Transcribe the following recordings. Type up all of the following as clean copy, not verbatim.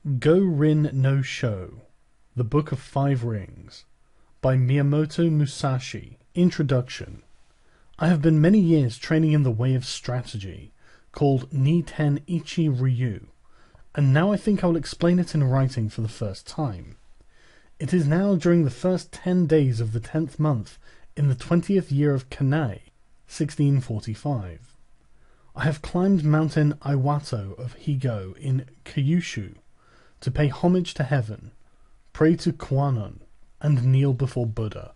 Go-Rin no Sho, The Book of Five Rings, by Miyamoto Musashi. Introduction. I have been many years training in the way of strategy, called Ni-Ten Ichi Ryu, and now I think I will explain it in writing for the first time. It is now during the first 10 days of the 10th month in the 20th year of Kanai, 1645. I have climbed Mountain Iwato of Higo in Kyushu to pay homage to heaven, pray to Kwannon, and kneel before Buddha.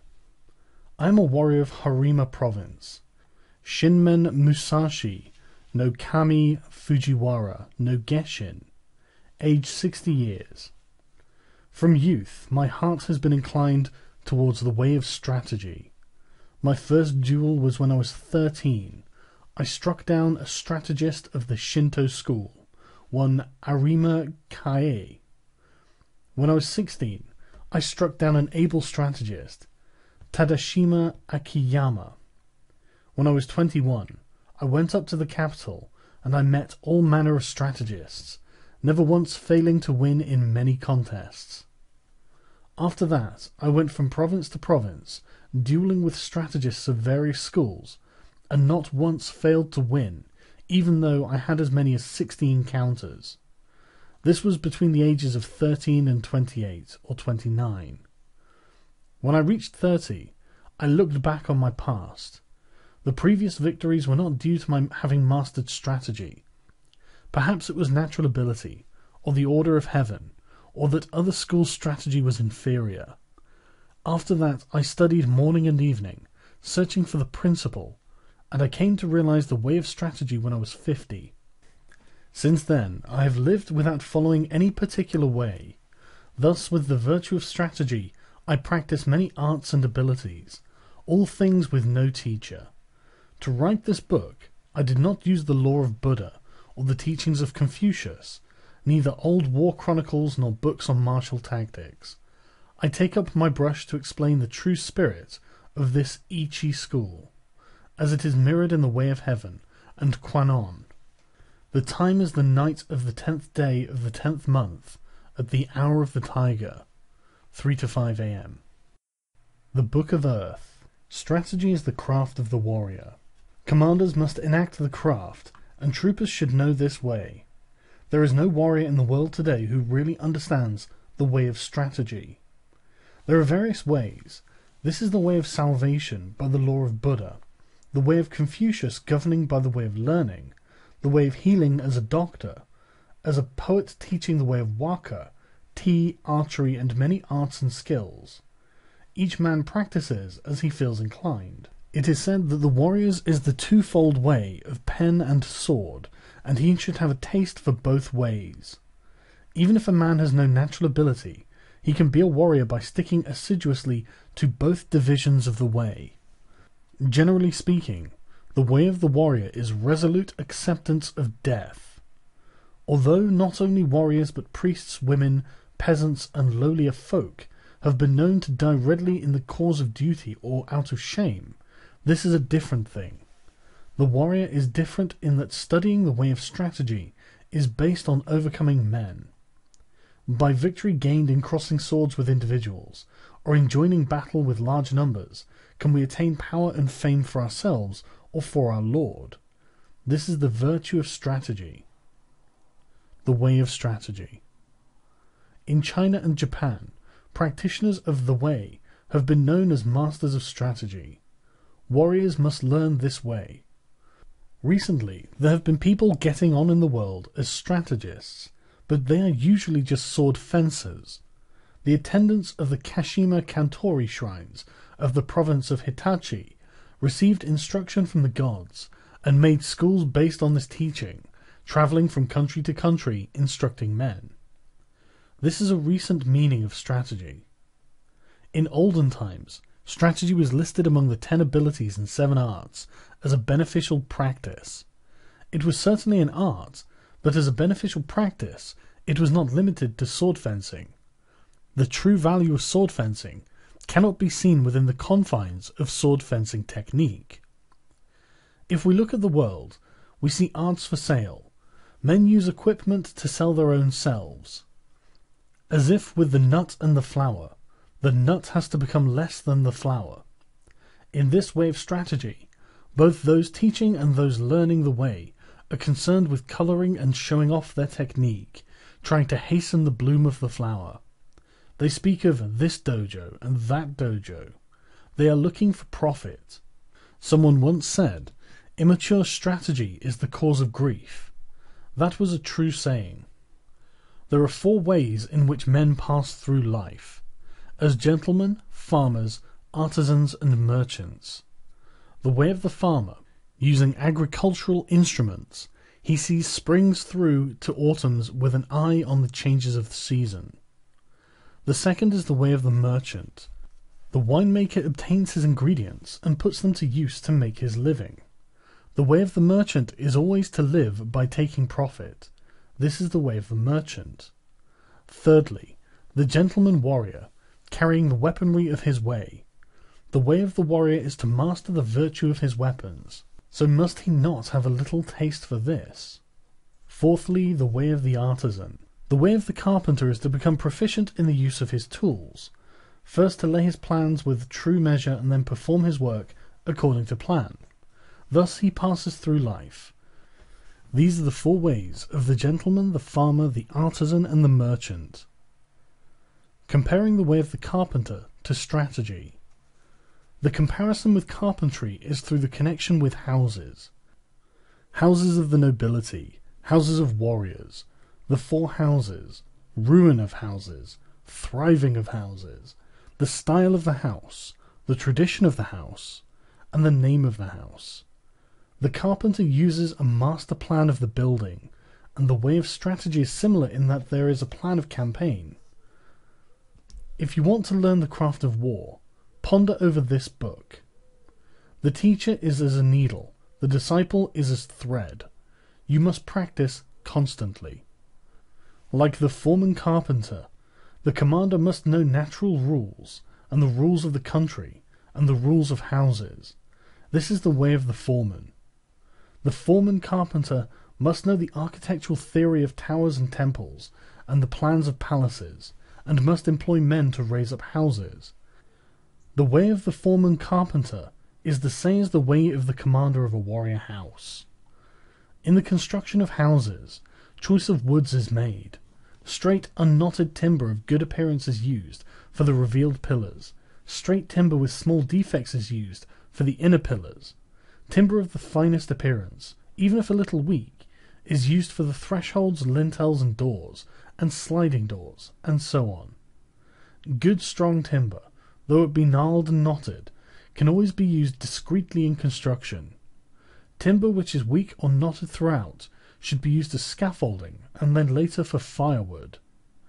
I am a warrior of Harima Province, Shinmen Musashi no Kami Fujiwara no Geshin, age 60 years. From youth, my heart has been inclined towards the way of strategy. My first duel was when I was 13. I struck down a strategist of the Shinto school, one Arima Kae. When I was 16, I struck down an able strategist, Tadashima Akiyama. When I was 21, I went up to the capital and I met all manner of strategists, never once failing to win in many contests. After that, I went from province to province, dueling with strategists of various schools, and not once failed to win, even though I had as many as 16 counters. This was between the ages of 13 and 28 or 29. When I reached 30, I looked back on my past. The previous victories were not due to my having mastered strategy. Perhaps it was natural ability, or the order of heaven, or that other schools' strategy was inferior. After that, I studied morning and evening, searching for the principle, and I came to realize the way of strategy when I was 50. Since then, I have lived without following any particular way. Thus, with the virtue of strategy, I practice many arts and abilities, all things with no teacher. To write this book, I did not use the law of Buddha or the teachings of Confucius, neither old war chronicles nor books on martial tactics. I take up my brush to explain the true spirit of this Ichi school, as it is mirrored in the way of heaven and Kwannon. The time is the night of the 10th day of the 10th month, at the hour of the tiger, 3 to 5 a.m. The Book of Earth. Strategy is the craft of the warrior. Commanders must enact the craft, and troopers should know this way. There is no warrior in the world today who really understands the way of strategy. There are various ways. This is the way of salvation by the law of Buddha, the way of Confucius governing by the way of learning, the way of healing as a doctor, as a poet teaching the way of waka, tea, archery, and many arts and skills. Each man practices as he feels inclined. It is said that the warrior's is the twofold way of pen and sword, and he should have a taste for both ways. Even if a man has no natural ability, he can be a warrior by sticking assiduously to both divisions of the way. Generally speaking, the way of the warrior is resolute acceptance of death. Although not only warriors but priests, women, peasants, and lowlier folk have been known to die readily in the cause of duty or out of shame, this is a different thing. The warrior is different in that studying the way of strategy is based on overcoming men. By victory gained in crossing swords with individuals, or in joining battle with large numbers, can we attain power and fame for ourselves or for our Lord. This is the virtue of strategy. The way of strategy. In China and Japan, practitioners of the way have been known as masters of strategy. Warriors must learn this way. Recently, there have been people getting on in the world as strategists, but they are usually just sword fencers. The attendants of the Kashima Kantori shrines of the province of Hitachi received instruction from the gods and made schools based on this teaching, traveling from country to country instructing men. This is a recent meaning of strategy. In olden times, strategy was listed among the 10 abilities and 7 arts as a beneficial practice. It was certainly an art, but as a beneficial practice, it was not limited to sword fencing. The true value of sword fencing cannot be seen within the confines of sword fencing technique. If we look at the world, we see arts for sale. Men use equipment to sell their own selves. As if with the nut and the flower, the nut has to become less than the flower. In this way of strategy, both those teaching and those learning the way are concerned with coloring and showing off their technique, trying to hasten the bloom of the flower. They speak of this dojo and that dojo. They are looking for profit. Someone once said, "Immature strategy is the cause of grief." That was a true saying. There are 4 ways in which men pass through life: as gentlemen, farmers, artisans, and merchants. The way of the farmer, using agricultural instruments, he sees springs through to autumns with an eye on the changes of the season. The second is the way of the merchant. The winemaker obtains his ingredients and puts them to use to make his living. The way of the merchant is always to live by taking profit. This is the way of the merchant. Thirdly, the gentleman warrior, carrying the weaponry of his way. The way of the warrior is to master the virtue of his weapons. So must he not have a little taste for this? Fourthly, the way of the artisan. The way of the carpenter is to become proficient in the use of his tools, first to lay his plans with true measure and then perform his work according to plan. Thus he passes through life. These are the 4 ways of the gentleman, the farmer, the artisan, and the merchant. Comparing the way of the carpenter to strategy. The comparison with carpentry is through the connection with houses. Houses of the nobility, houses of warriors, the 4 houses, ruin of houses, thriving of houses, the style of the house, the tradition of the house, and the name of the house. The carpenter uses a master plan of the building, and the way of strategy is similar in that there is a plan of campaign. If you want to learn the craft of war, ponder over this book. The teacher is as a needle, the disciple is as thread. You must practice constantly. Like the foreman carpenter, the commander must know natural rules, and the rules of the country, and the rules of houses. This is the way of the foreman. The foreman carpenter must know the architectural theory of towers and temples, and the plans of palaces, and must employ men to raise up houses. The way of the foreman carpenter is the same as the way of the commander of a warrior house. In the construction of houses, choice of woods is made. Straight, unknotted timber of good appearance is used for the revealed pillars. Straight timber with small defects is used for the inner pillars. Timber of the finest appearance, even if a little weak, is used for the thresholds, lintels, and doors, and sliding doors, and so on. Good strong timber, though it be gnarled and knotted, can always be used discreetly in construction. Timber which is weak or knotted throughout should be used as scaffolding, and then later for firewood.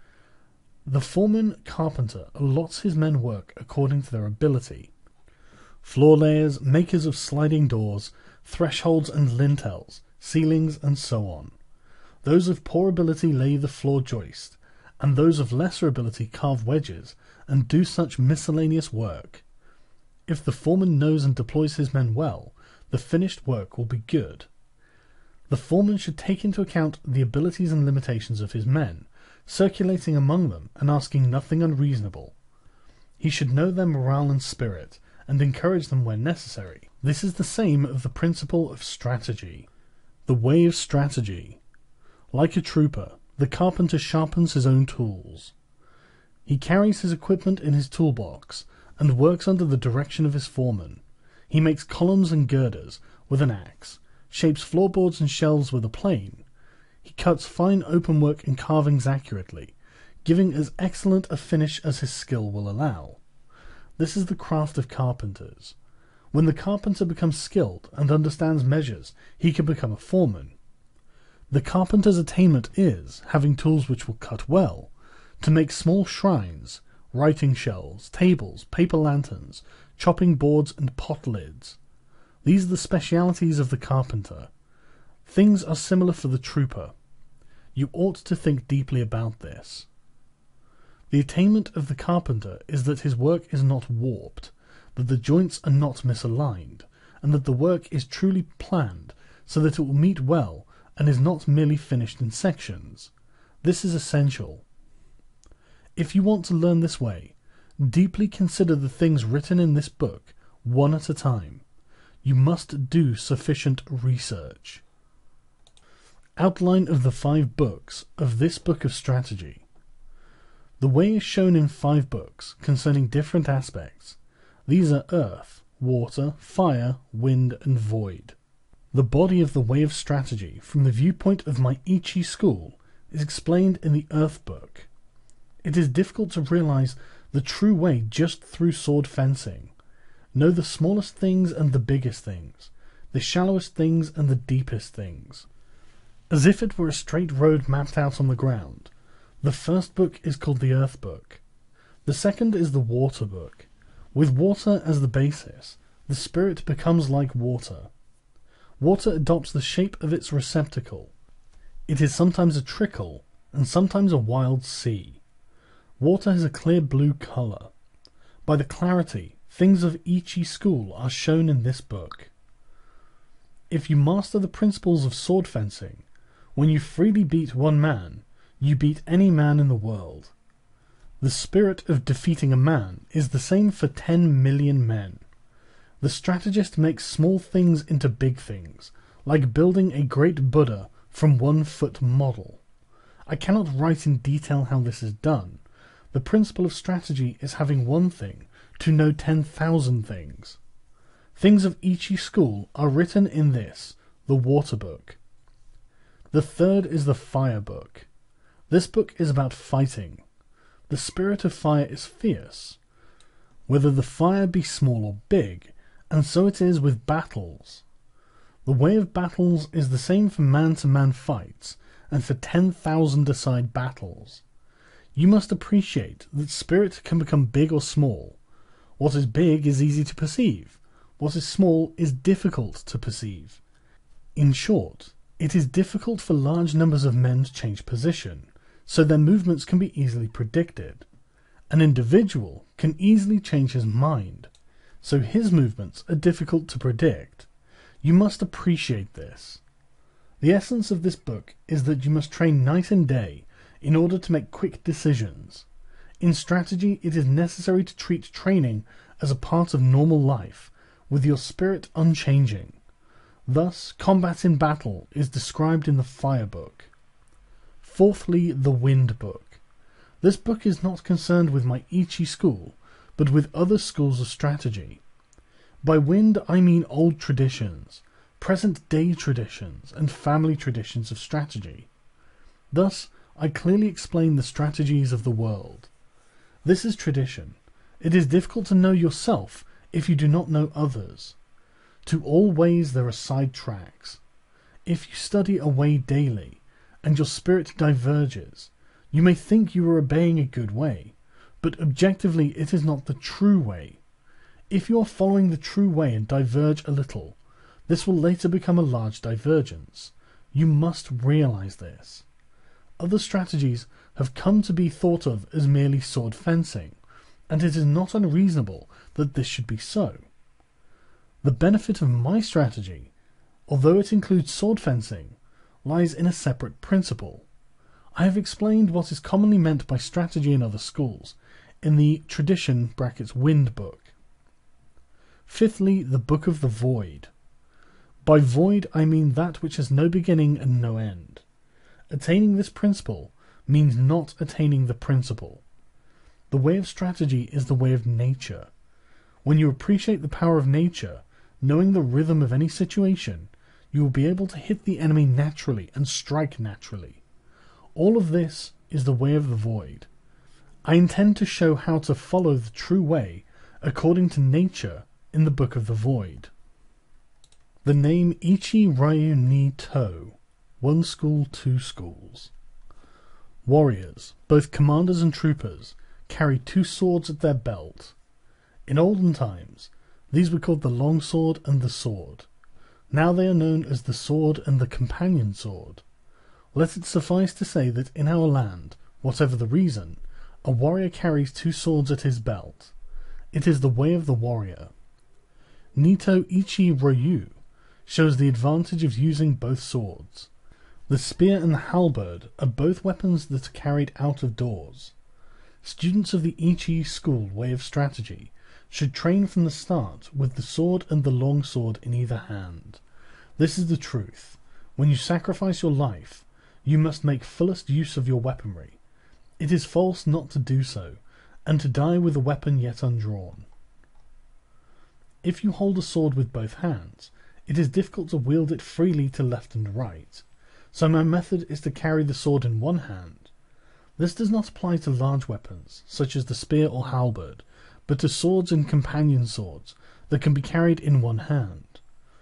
The foreman carpenter allots his men work according to their ability. Floor layers, makers of sliding doors, thresholds and lintels, ceilings, and so on. Those of poor ability lay the floor joist, and those of lesser ability carve wedges, and do such miscellaneous work. If the foreman knows and deploys his men well, the finished work will be good. The foreman should take into account the abilities and limitations of his men, circulating among them and asking nothing unreasonable. He should know their morale and spirit, and encourage them where necessary. This is the same of the principle of strategy. The way of strategy. Like a trooper, the carpenter sharpens his own tools. He carries his equipment in his toolbox, and works under the direction of his foreman. He makes columns and girders with an axe, shapes floorboards and shelves with a plane. He cuts fine openwork and carvings accurately, giving as excellent a finish as his skill will allow. This is the craft of carpenters. When the carpenter becomes skilled and understands measures, he can become a foreman. The carpenter's attainment is, having tools which will cut well, to make small shrines, writing shelves, tables, paper lanterns, chopping boards, and pot lids. These are the specialities of the carpenter. Things are similar for the trooper. You ought to think deeply about this. The attainment of the carpenter is that his work is not warped, that the joints are not misaligned, and that the work is truly planned so that it will meet well and is not merely finished in sections. This is essential. If you want to learn this way, deeply consider the things written in this book one at a time. You must do sufficient research. Outline of the 5 books of this book of strategy. The way is shown in 5 books concerning different aspects. These are earth, water, fire, wind, and void. The body of the way of strategy from the viewpoint of my Ichi school is explained in the earth book. It is difficult to realize the true way just through sword fencing. Know the smallest things and the biggest things, the shallowest things and the deepest things. As if it were a straight road mapped out on the ground. The first book is called the Earth Book. The second is the Water Book. With water as the basis, the spirit becomes like water. Water adopts the shape of its receptacle. It is sometimes a trickle, and sometimes a wild sea. Water has a clear blue color. By the clarity, things of Ichi school are shown in this book. If you master the principles of sword fencing, when you freely beat one man, you beat any man in the world. The spirit of defeating a man is the same for 10 million men. The strategist makes small things into big things, like building a great Buddha from 1-foot model. I cannot write in detail how this is done. The principle of strategy is having one thing to know 10,000 things. Things of Ichi school are written in this, the Water Book. The third is the Fire Book. This book is about fighting. The spirit of fire is fierce, whether the fire be small or big, and so it is with battles. The way of battles is the same for man-to-man fights, and for 10,000-a-side battles. You must appreciate that spirit can become big or small. What is big is easy to perceive. What is small is difficult to perceive. In short, it is difficult for large numbers of men to change position, so their movements can be easily predicted. An individual can easily change his mind, so his movements are difficult to predict. You must appreciate this. The essence of this book is that you must train night and day in order to make quick decisions. In strategy, it is necessary to treat training as a part of normal life, with your spirit unchanging. Thus, combat in battle is described in the Fire Book. Fourthly, the Wind Book. This book is not concerned with my Ichi school, but with other schools of strategy. By wind I mean old traditions, present-day traditions, and family traditions of strategy. Thus, I clearly explain the strategies of the world. This is tradition. It is difficult to know yourself if you do not know others. To all ways there are side tracks. If you study a way daily, and your spirit diverges, you may think you are obeying a good way, but objectively it is not the true way. If you are following the true way and diverge a little, this will later become a large divergence. You must realize this. Other strategies have come to be thought of as merely sword fencing, and it is not unreasonable that this should be so. The benefit of my strategy, although it includes sword fencing, lies in a separate principle. I have explained what is commonly meant by strategy in other schools, in the tradition (Wind Book). Fifthly, the Book of the Void. By void I mean that which has no beginning and no end. Attaining this principle means not attaining the principle. The way of strategy is the way of nature. When you appreciate the power of nature, knowing the rhythm of any situation, you will be able to hit the enemy naturally and strike naturally. All of this is the way of the void. I intend to show how to follow the true way according to nature in the Book of the Void. The name Ichi Ryu ni To, one school, two schools. Warriors, both commanders and troopers, carry 2 swords at their belt. In olden times, these were called the long sword and the sword. Now they are known as the sword and the companion sword. Let it suffice to say that in our land, whatever the reason, a warrior carries 2 swords at his belt. It is the way of the warrior. Nito Ichi Ryu shows the advantage of using both swords. The spear and the halberd are both weapons that are carried out of doors. Students of the Ichi school way of strategy should train from the start with the sword and the long sword in either hand. This is the truth. When you sacrifice your life, you must make fullest use of your weaponry. It is false not to do so, and to die with a weapon yet undrawn. If you hold a sword with both hands, it is difficult to wield it freely to left and right, so my method is to carry the sword in one hand. This does not apply to large weapons, such as the spear or halberd, but to swords and companion swords that can be carried in one hand.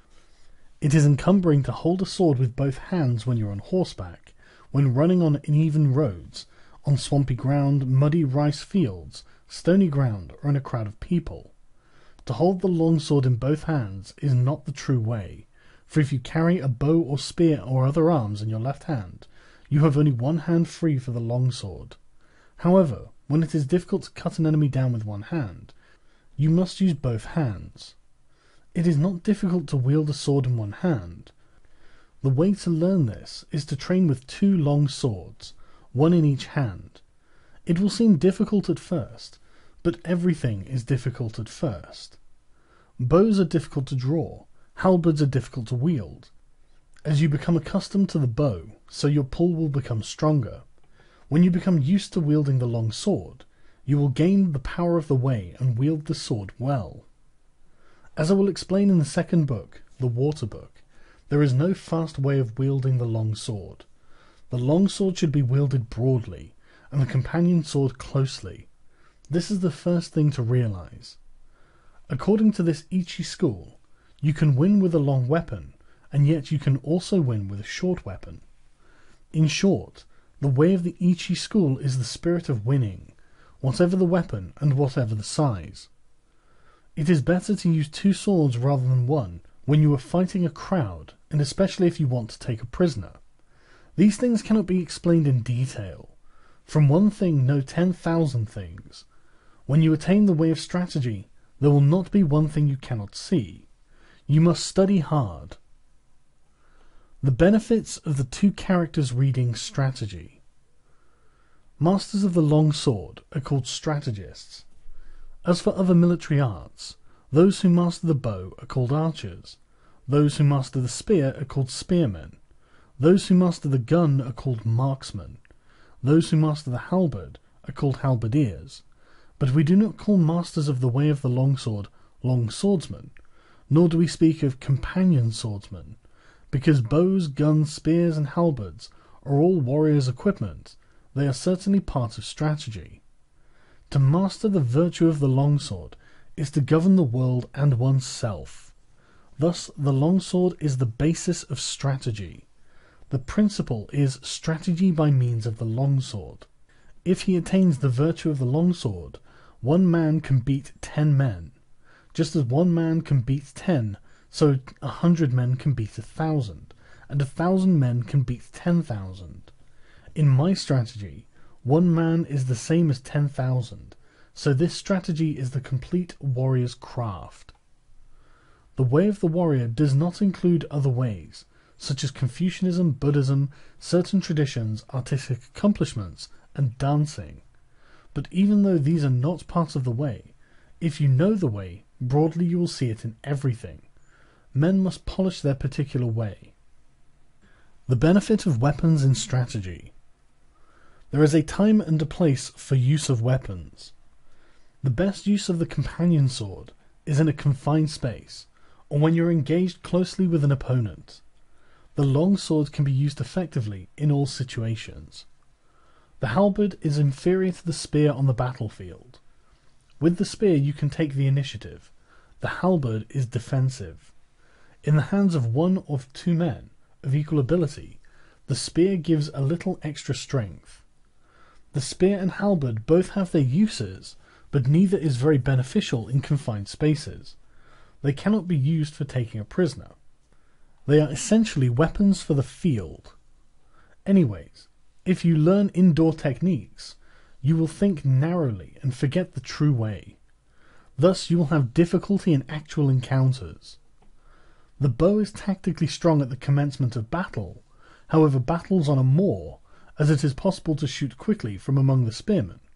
It is encumbering to hold a sword with both hands when you're on horseback, when running on uneven roads, on swampy ground, muddy rice fields, stony ground, or in a crowd of people. To hold the long sword in both hands is not the true way, for if you carry a bow or spear or other arms in your left hand, you have only one hand free for the long sword. However, when it is difficult to cut an enemy down with one hand, you must use both hands. It is not difficult to wield a sword in one hand. The way to learn this is to train with 2 long swords, one in each hand. It will seem difficult at first, but everything is difficult at first. Bows are difficult to draw, halberds are difficult to wield. As you become accustomed to the bow, so your pull will become stronger. When you become used to wielding the long sword, you will gain the power of the way and wield the sword well. As I will explain in the second book, the Water Book, there is no fast way of wielding the long sword. The long sword should be wielded broadly, and the companion sword closely. This is the first thing to realize. According to this Ichi school, you can win with a long weapon, and yet you can also win with a short weapon. In short, the way of the Ichi school is the spirit of winning, whatever the weapon and whatever the size. It is better to use 2 swords rather than one when you are fighting a crowd, and especially if you want to take a prisoner. These things cannot be explained in detail. From one thing know 10,000 things. When you attain the way of strategy, there will not be one thing you cannot see. You must study hard. The benefits of the 2 characters reading strategy. Masters of the long sword are called strategists. As for other military arts, those who master the bow are called archers. Those who master the spear are called spearmen. Those who master the gun are called marksmen. Those who master the halberd are called halberdiers. But we do not call masters of the way of the long sword long swordsmen, nor do we speak of companion swordsmen, because bows, guns, spears, and halberds are all warriors' equipment. They are certainly part of strategy. To master the virtue of the longsword is to govern the world and oneself. Thus, the longsword is the basis of strategy. The principle is strategy by means of the longsword. If he attains the virtue of the longsword, one man can beat 10 men. Just as one man can beat 10, so 100 men can beat 1,000, and 1,000 men can beat 10,000. In my strategy, one man is the same as 10,000, so this strategy is the complete warrior's craft. The way of the warrior does not include other ways, such as Confucianism, Buddhism, certain traditions, artistic accomplishments, and dancing. But even though these are not part of the way, if you know the way, broadly you will see it in everything. Men must polish their particular way. The benefit of weapons in strategy. There is a time and a place for use of weapons. The best use of the companion sword is in a confined space, or when you are engaged closely with an opponent. The long sword can be used effectively in all situations. The halberd is inferior to the spear on the battlefield. With the spear you can take the initiative. The halberd is defensive. In the hands of 1 or 2 men of equal ability, the spear gives a little extra strength. The spear and halberd both have their uses, but neither is very beneficial in confined spaces. They cannot be used for taking a prisoner. They are essentially weapons for the field. Anyways, if you learn indoor techniques, you will think narrowly and forget the true way. Thus you will have difficulty in actual encounters. The bow is tactically strong at the commencement of battle. However, battles on a moor, as it is possible to shoot quickly from among the spearmen.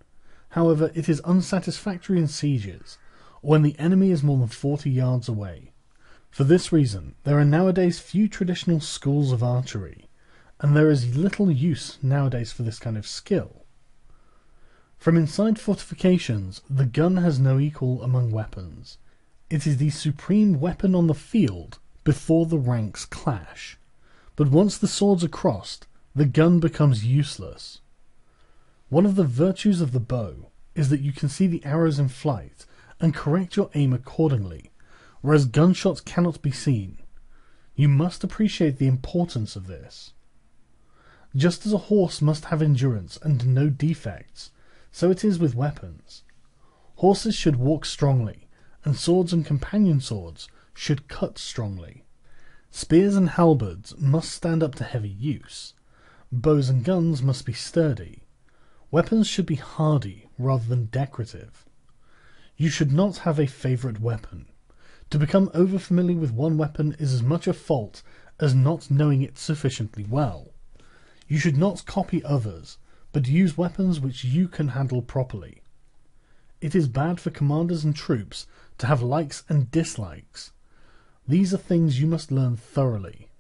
However, it is unsatisfactory in sieges, or when the enemy is more than 40 yards away. For this reason, there are nowadays few traditional schools of archery, and there is little use nowadays for this kind of skill. From inside fortifications, the gun has no equal among weapons. It is the supreme weapon on the field before the ranks clash. But once the swords are crossed, the gun becomes useless. One of the virtues of the bow is that you can see the arrows in flight and correct your aim accordingly, whereas gunshots cannot be seen. You must appreciate the importance of this. Just as a horse must have endurance and no defects, so it is with weapons. Horses should walk strongly, and swords and companion swords should cut strongly. Spears and halberds must stand up to heavy use. Bows and guns must be sturdy. Weapons should be hardy rather than decorative. You should not have a favourite weapon. To become overfamiliar with one weapon is as much a fault as not knowing it sufficiently well. You should not copy others, but use weapons which you can handle properly. It is bad for commanders and troops to have likes and dislikes. These are things you must learn thoroughly.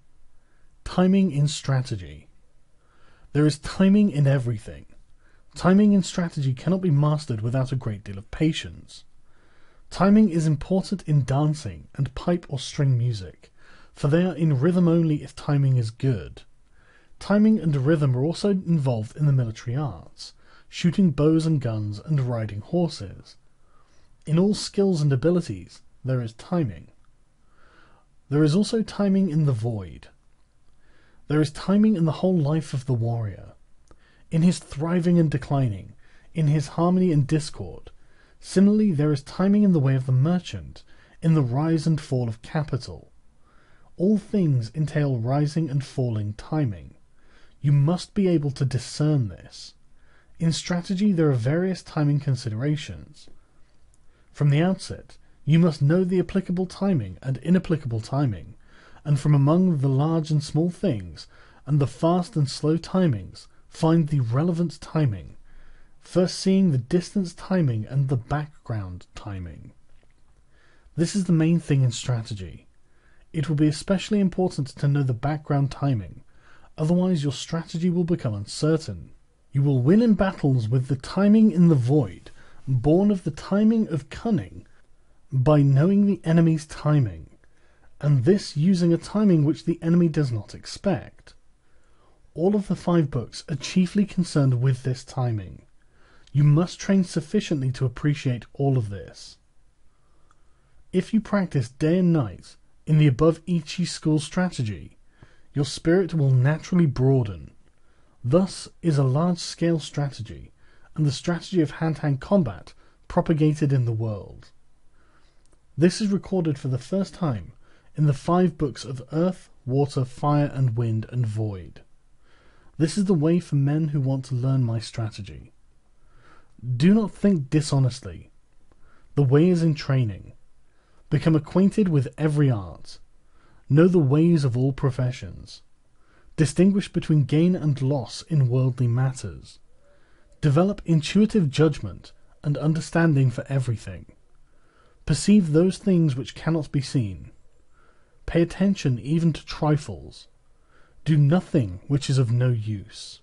Timing in strategy. There is timing in everything. Timing in strategy cannot be mastered without a great deal of patience. Timing is important in dancing and pipe or string music, for they are in rhythm only if timing is good. Timing and rhythm are also involved in the military arts, shooting bows and guns and riding horses. In all skills and abilities, there is timing. There is also timing in the void. There is timing in the whole life of the warrior. In his thriving and declining, in his harmony and discord. Similarly, there is timing in the way of the merchant, in the rise and fall of capital. All things entail rising and falling timing. You must be able to discern this. In strategy, there are various timing considerations. From the outset, you must know the applicable timing and inapplicable timing, and from among the large and small things, and the fast and slow timings, find the relevant timing, first seeing the distance timing and the background timing. This is the main thing in strategy. It will be especially important to know the background timing, otherwise your strategy will become uncertain. You will win in battles with the timing in the void, born of the timing of cunning, by knowing the enemy's timing, and this using a timing which the enemy does not expect. All of the 5 books are chiefly concerned with this timing. You must train sufficiently to appreciate all of this. If you practice day and night in the above Ichi school strategy, your spirit will naturally broaden. Thus is a large-scale strategy, and the strategy of hand-to-hand combat propagated in the world. This is recorded for the first time in the 5 books of Earth, Water, Fire and Wind and Void. This is the way for men who want to learn my strategy. Do not think dishonestly. The way is in training. Become acquainted with every art. Know the ways of all professions. Distinguish between gain and loss in worldly matters. Develop intuitive judgment and understanding for everything. Perceive those things which cannot be seen. Pay attention even to trifles. Do nothing which is of no use.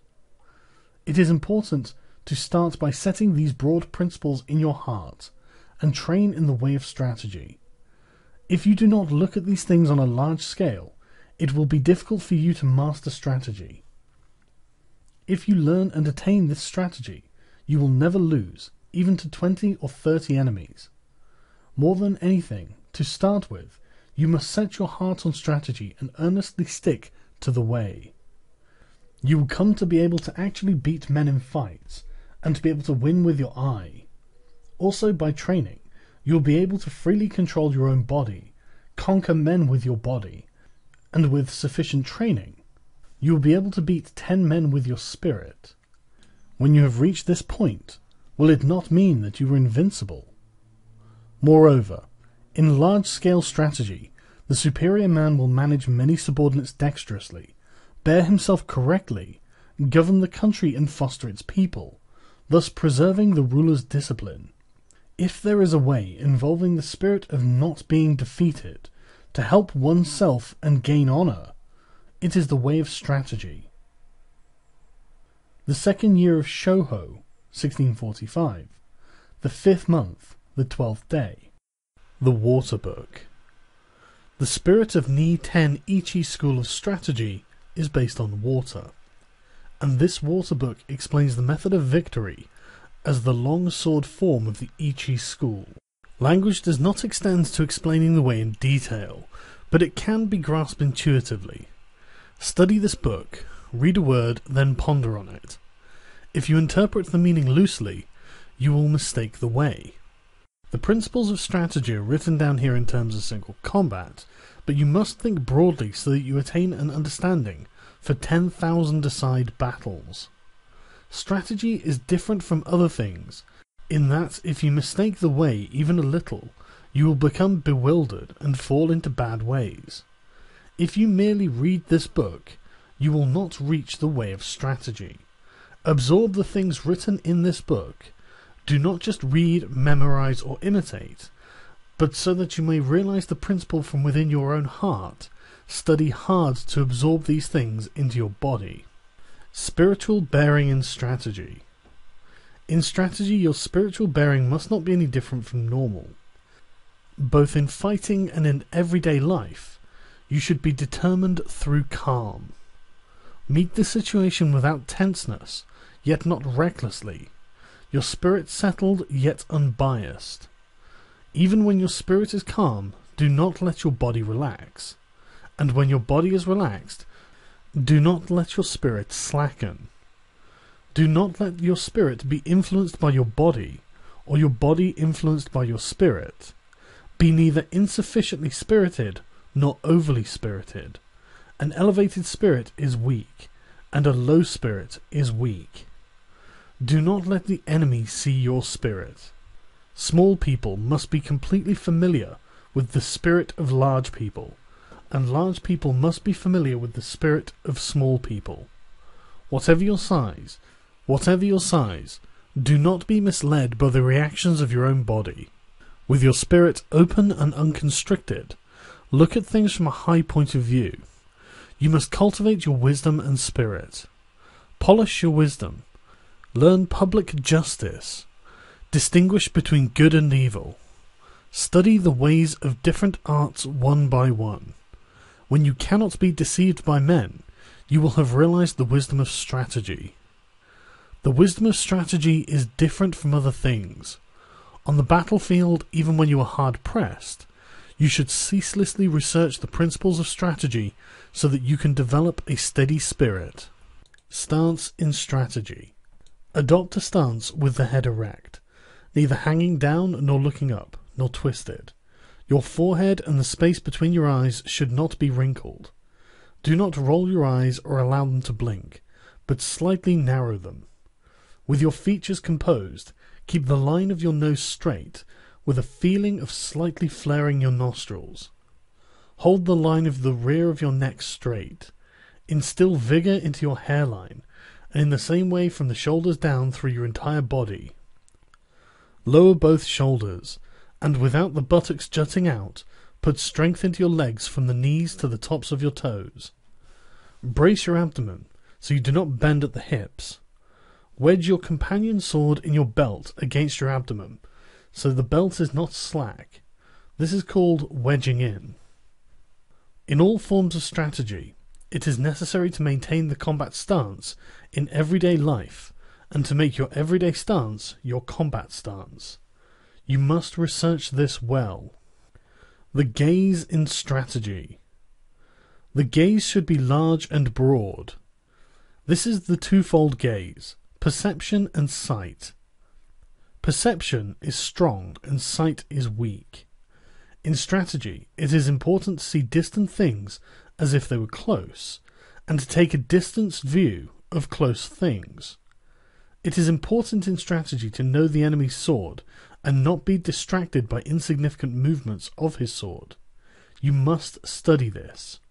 It is important to start by setting these broad principles in your heart and train in the way of strategy. If you do not look at these things on a large scale, it will be difficult for you to master strategy. If you learn and attain this strategy, you will never lose, even to 20 or 30 enemies. More than anything, to start with, you must set your heart on strategy and earnestly stick to the way. You will come to be able to actually beat men in fights, and to be able to win with your eye. Also, by training, you will be able to freely control your own body, conquer men with your body, and with sufficient training, you will be able to beat 10 men with your spirit. When you have reached this point, will it not mean that you are invincible? Moreover, in large-scale strategy, the superior man will manage many subordinates dexterously, bear himself correctly, govern the country and foster its people, thus preserving the ruler's discipline. If there is a way involving the spirit of not being defeated to help oneself and gain honor, it is the way of strategy. The second year of Shōhō, 1645. The 5th month, the 12th day. The Water Book. The spirit of Ni-Ten Ichi school of strategy is based on water, and this water book explains the method of victory as the long sword form of the Ichi school. Language does not extend to explaining the way in detail, but it can be grasped intuitively. Study this book, read a word, then ponder on it. If you interpret the meaning loosely, you will mistake the way. The principles of strategy are written down here in terms of single combat, but you must think broadly so that you attain an understanding for 10,000-a-side battles. Strategy is different from other things, in that if you mistake the way even a little, you will become bewildered and fall into bad ways. If you merely read this book, you will not reach the way of strategy. Absorb the things written in this book. Do not just read, memorize, or imitate, but so that you may realize the principle from within your own heart, study hard to absorb these things into your body. Spiritual bearing in strategy. In strategy, your spiritual bearing must not be any different from normal. Both in fighting and in everyday life, you should be determined through calm. Meet the situation without tenseness, yet not recklessly. Your spirit settled, yet unbiased. Even when your spirit is calm, do not let your body relax. And when your body is relaxed, do not let your spirit slacken. Do not let your spirit be influenced by your body, or your body influenced by your spirit. Be neither insufficiently spirited, nor overly spirited. An elevated spirit is weak, and a low spirit is weak. Do not let the enemy see your spirit. Small people must be completely familiar with the spirit of large people, and large people must be familiar with the spirit of small people. Whatever your size, do not be misled by the reactions of your own body. With your spirit open and unconstricted, look at things from a high point of view. You must cultivate your wisdom and spirit. Polish your wisdom. Learn public justice. Distinguish between good and evil. Study the ways of different arts one by one. When you cannot be deceived by men, you will have realized the wisdom of strategy. The wisdom of strategy is different from other things. On the battlefield, even when you are hard-pressed, you should ceaselessly research the principles of strategy so that you can develop a steady spirit. Stance in strategy. Adopt a stance with the head erect, neither hanging down nor looking up, nor twisted. Your forehead and the space between your eyes should not be wrinkled. Do not roll your eyes or allow them to blink, but slightly narrow them. With your features composed, keep the line of your nose straight, with a feeling of slightly flaring your nostrils. Hold the line of the rear of your neck straight. Instill vigor into your hairline, and in the same way from the shoulders down through your entire body. Lower both shoulders, and without the buttocks jutting out, put strength into your legs from the knees to the tops of your toes. Brace your abdomen, so you do not bend at the hips. Wedge your companion sword in your belt against your abdomen, so the belt is not slack. This is called wedging in. In all forms of strategy, it is necessary to maintain the combat stance in everyday life, and to make your everyday stance your combat stance. You must research this well. The gaze in strategy. The gaze should be large and broad. This is the twofold gaze, perception and sight. Perception is strong and sight is weak. In strategy, it is important to see distant things as if they were close, and to take a distanced view of close things. It is important in strategy to know the enemy's sword, and not be distracted by insignificant movements of his sword. You must study this.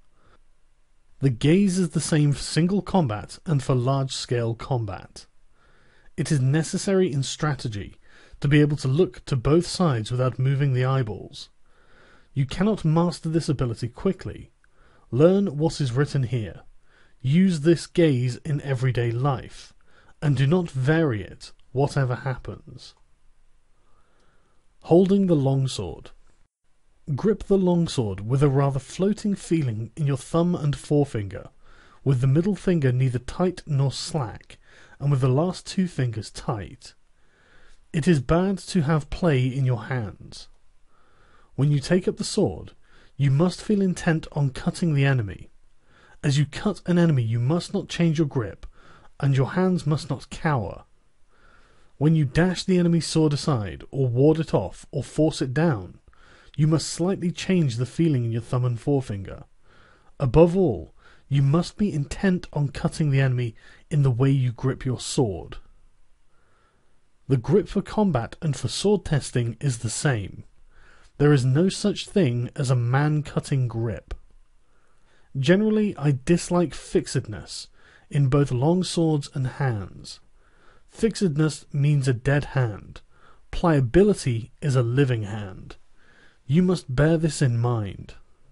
The gaze is the same for single combat and for large-scale combat. It is necessary in strategy to be able to look to both sides without moving the eyeballs. You cannot master this ability quickly. Learn what is written here. Use this gaze in everyday life, and do not vary it, whatever happens. Holding the longsword. Grip the longsword with a rather floating feeling in your thumb and forefinger, with the middle finger neither tight nor slack, and with the last two fingers tight. It is bad to have play in your hands. When you take up the sword, you must feel intent on cutting the enemy. As you cut an enemy, you must not change your grip, and your hands must not cower. When you dash the enemy's sword aside, or ward it off, or force it down, you must slightly change the feeling in your thumb and forefinger. Above all, you must be intent on cutting the enemy in the way you grip your sword. The grip for combat and for sword testing is the same. There is no such thing as a man-cutting grip. Generally, I dislike fixedness in both long swords and hands. Fixedness means a dead hand. Pliability is a living hand. You must bear this in mind.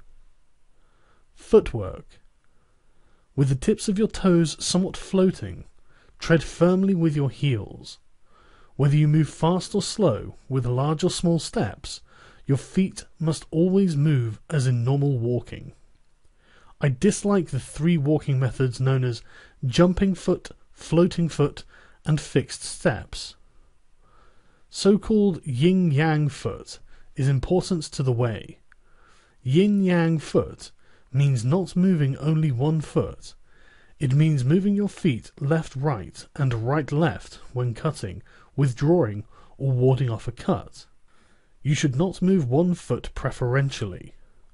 Footwork. With the tips of your toes somewhat floating, tread firmly with your heels. Whether you move fast or slow, with large or small steps, your feet must always move as in normal walking. I dislike the three walking methods known as jumping foot, floating foot, and fixed steps. So-called yin-yang foot is important to the way. Yin-yang foot means not moving only one foot. It means moving your feet left-right and right-left when cutting, withdrawing, or warding off a cut. You should not move one foot preferentially.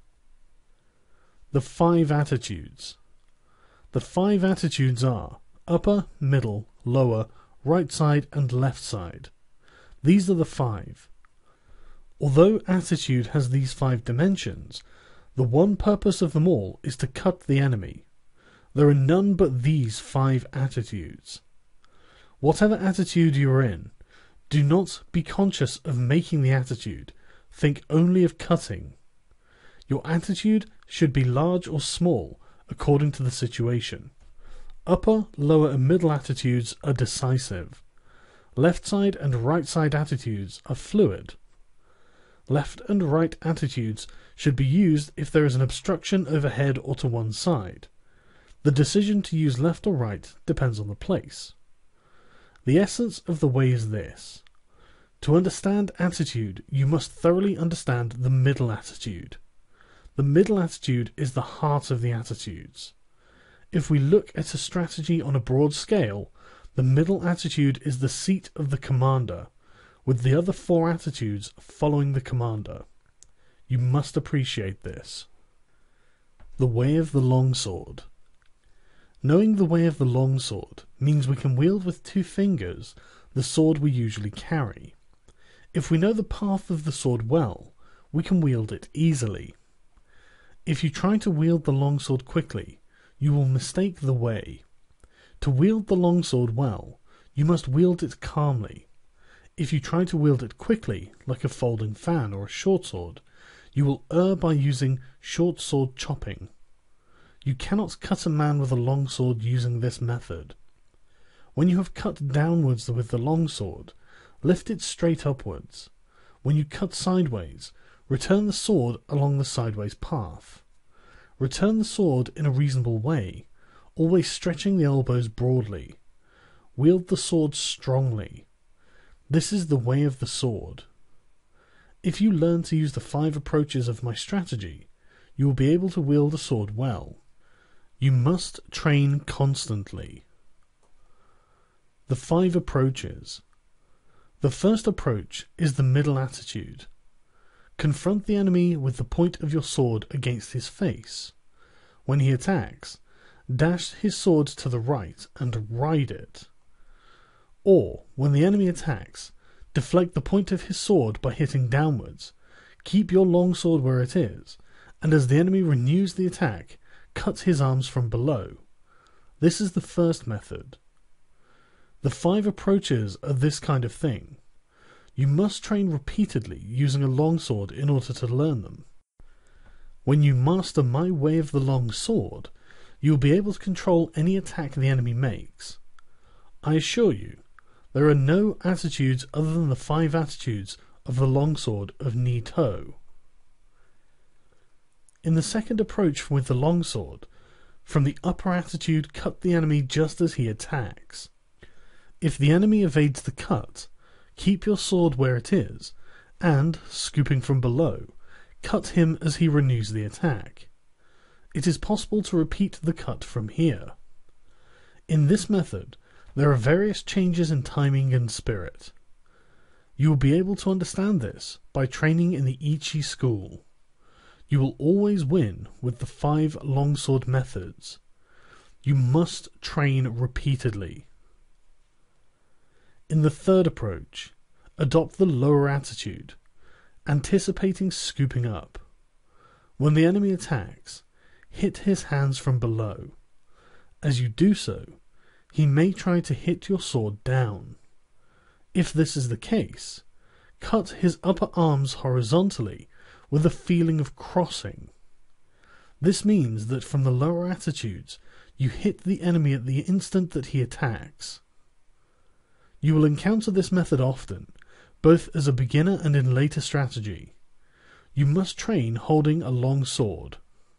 The 5 attitudes. The 5 attitudes are upper, middle, lower, right side, and left side. These are the 5. Although attitude has these 5 dimensions, the one purpose of them all is to cut the enemy. There are none but these 5 attitudes. Whatever attitude you are in, do not be conscious of making the attitude. Think only of cutting. Your attitude should be large or small, according to the situation. Upper, lower, and middle attitudes are decisive. Left side and right side attitudes are fluid. Left and right attitudes should be used if there is an obstruction overhead or to one side. The decision to use left or right depends on the place. The essence of the way is this. To understand attitude, you must thoroughly understand the middle attitude. The middle attitude is the heart of the attitudes. If we look at a strategy on a broad scale, the middle attitude is the seat of the commander, with the other 4 attitudes following the commander. You must appreciate this. The way of the longsword. Knowing the way of the longsword means we can wield with 2 fingers the sword we usually carry. If we know the path of the sword well, we can wield it easily. If you try to wield the longsword quickly, you will mistake the way. To wield the longsword well, you must wield it calmly. If you try to wield it quickly, like a folding fan or a short sword, you will err by using short sword chopping. You cannot cut a man with a long sword using this method. When you have cut downwards with the long sword, lift it straight upwards. When you cut sideways, return the sword along the sideways path. Return the sword in a reasonable way, always stretching the elbows broadly. Wield the sword strongly. This is the way of the sword. If you learn to use the 5 approaches of my strategy, you will be able to wield a sword well. You must train constantly. The 5 approaches. The first approach is the middle attitude. Confront the enemy with the point of your sword against his face. When he attacks, dash his sword to the right and ride it. Or, when the enemy attacks, deflect the point of his sword by hitting downwards. Keep your long sword where it is, and as the enemy renews the attack, cut his arms from below. This is the first method. The 5 approaches are this kind of thing. You must train repeatedly using a longsword in order to learn them. When you master my way of the long sword, you will be able to control any attack the enemy makes. I assure you, there are no attitudes other than the 5 attitudes of the longsword of Ni-To. In the second approach with the longsword, from the upper attitude, cut the enemy just as he attacks. If the enemy evades the cut, keep your sword where it is, and, scooping from below, cut him as he renews the attack. It is possible to repeat the cut from here. In this method, there are various changes in timing and spirit. You will be able to understand this by training in the Ichi school. You will always win with the 5 longsword methods. You must train repeatedly. In the third approach, adopt the lower attitude, anticipating scooping up. When the enemy attacks, hit his hands from below. As you do so, he may try to hit your sword down. If this is the case, cut his upper arms horizontally with a feeling of crossing. This means that from the lower attitudes, you hit the enemy at the instant that he attacks. You will encounter this method often, both as a beginner and in later strategy. You must train holding a long sword.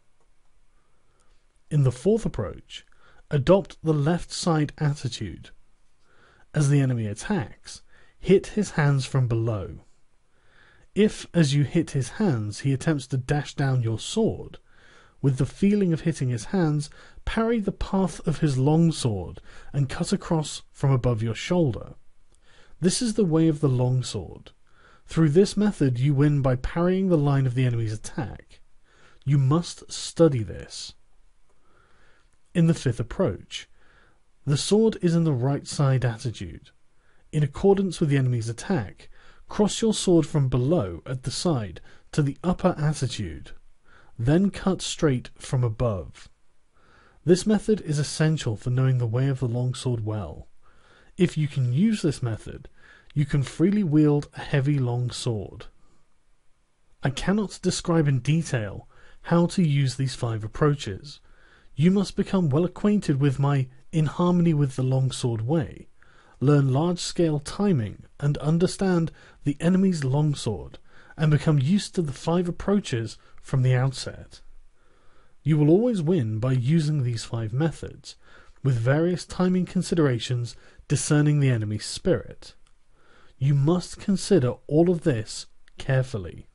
In the fourth approach, adopt the left side attitude. As the enemy attacks, hit his hands from below. If, as you hit his hands, he attempts to dash down your sword, with the feeling of hitting his hands, parry the path of his long sword and cut across from above your shoulder. This is the way of the long sword. Through this method you win by parrying the line of the enemy's attack. You must study this. In the fifth approach, the sword is in the right side attitude. In accordance with the enemy's attack, cross your sword from below at the side to the upper attitude, then cut straight from above. This method is essential for knowing the way of the longsword well. If you can use this method, you can freely wield a heavy long sword. I cannot describe in detail how to use these 5 approaches. You must become well acquainted with my In Harmony with the Longsword way, learn large-scale timing and understand the enemy's longsword, and become used to the 5 approaches from the outset. You will always win by using these 5 methods, with various timing considerations discerning the enemy's spirit. You must consider all of this carefully.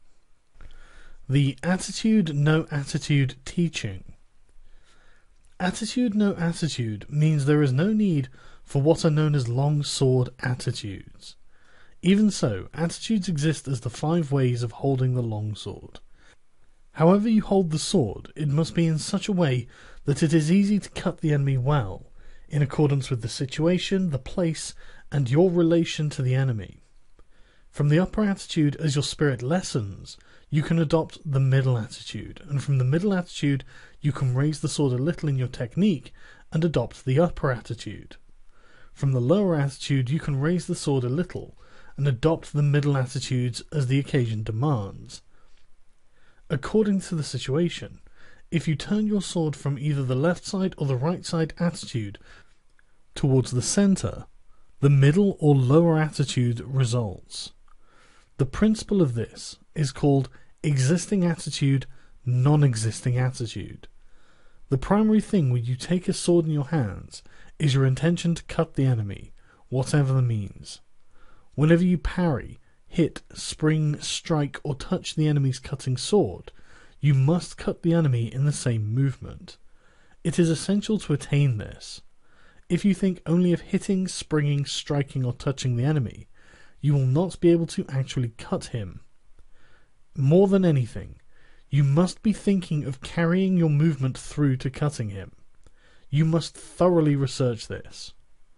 The attitude, no attitude teaching. Attitude, no attitude means there is no need for what are known as long sword attitudes. Even so, attitudes exist as the 5 ways of holding the long sword. However you hold the sword, it must be in such a way that it is easy to cut the enemy well, in accordance with the situation, the place, and your relation to the enemy. From the upper attitude, as your spirit lessens, you can adopt the middle attitude, and from the middle attitude you can raise the sword a little in your technique and adopt the upper attitude. From the lower attitude you can raise the sword a little and adopt the middle attitudes as the occasion demands. According to the situation, if you turn your sword from either the left side or the right side attitude towards the center, the middle or lower attitude results. The principle of this is called existing attitude, non-existing attitude. The primary thing when you take a sword in your hands is your intention to cut the enemy, whatever the means. Whenever you parry, hit, spring, strike, or touch the enemy's cutting sword, you must cut the enemy in the same movement. It is essential to attain this. If you think only of hitting, springing, striking, or touching the enemy, you will not be able to actually cut him. More than anything, you must be thinking of carrying your movement through to cutting him. You must thoroughly research this.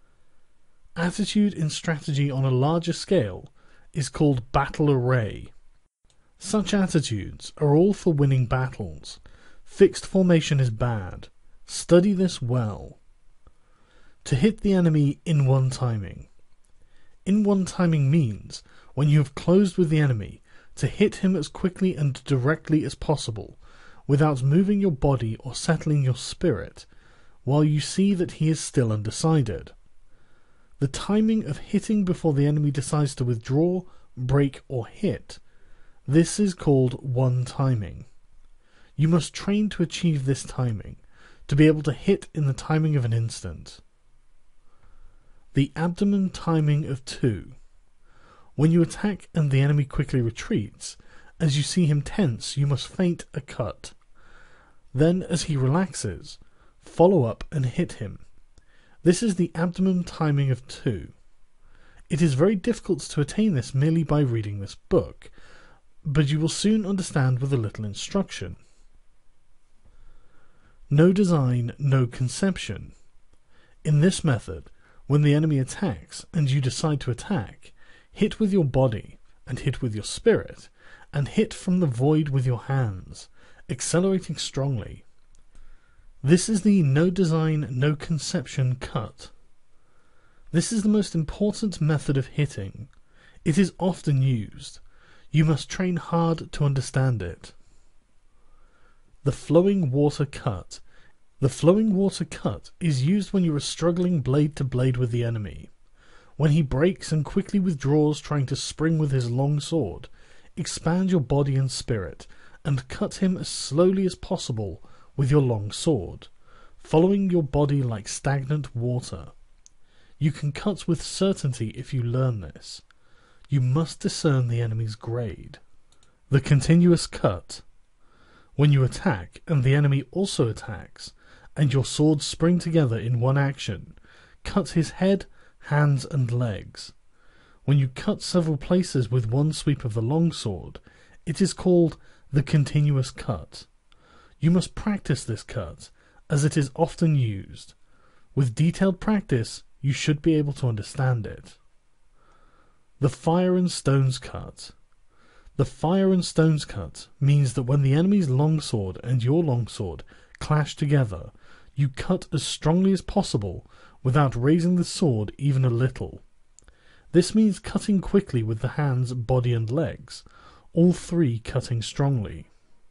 Attitude in strategy on a larger scale is called battle array. Such attitudes are all for winning battles. Fixed formation is bad. Study this well. To hit the enemy in one timing. In one timing means, when you have closed with the enemy, to hit him as quickly and directly as possible, without moving your body or settling your spirit, while you see that he is still undecided. The timing of hitting before the enemy decides to withdraw, break, or hit. This is called one timing. You must train to achieve this timing, to be able to hit in the timing of an instant. The abdomen timing of 2. When you attack and the enemy quickly retreats, as you see him tense, you must feint a cut. Then, as he relaxes, follow up and hit him. This is the abdomen timing of 2. It is very difficult to attain this merely by reading this book, but you will soon understand with a little instruction. No design, no conception. In this method, when the enemy attacks and you decide to attack, hit with your body and hit with your spirit, and hit from the void with your hands, accelerating strongly. This is the no design, no conception cut. This is the most important method of hitting. It is often used. You must train hard to understand it. The flowing water cut. The flowing water cut is used when you are struggling blade to blade with the enemy. When he breaks and quickly withdraws trying to spring with his long sword, expand your body and spirit, and cut him as slowly as possible with your long sword, following your body like stagnant water. You can cut with certainty if you learn this. You must discern the enemy's grade. The continuous cut. When you attack and the enemy also attacks, and your swords spring together in one action, cut his head, hands, and legs. When you cut several places with one sweep of the long sword, it is called the continuous cut. You must practice this cut, as it is often used. With detailed practice, you should be able to understand it. The fire and stones cut. The fire and stones cut means that when the enemy's longsword and your longsword clash together, you cut as strongly as possible without raising the sword even a little. This means cutting quickly with the hands, body, and legs, all three cutting strongly.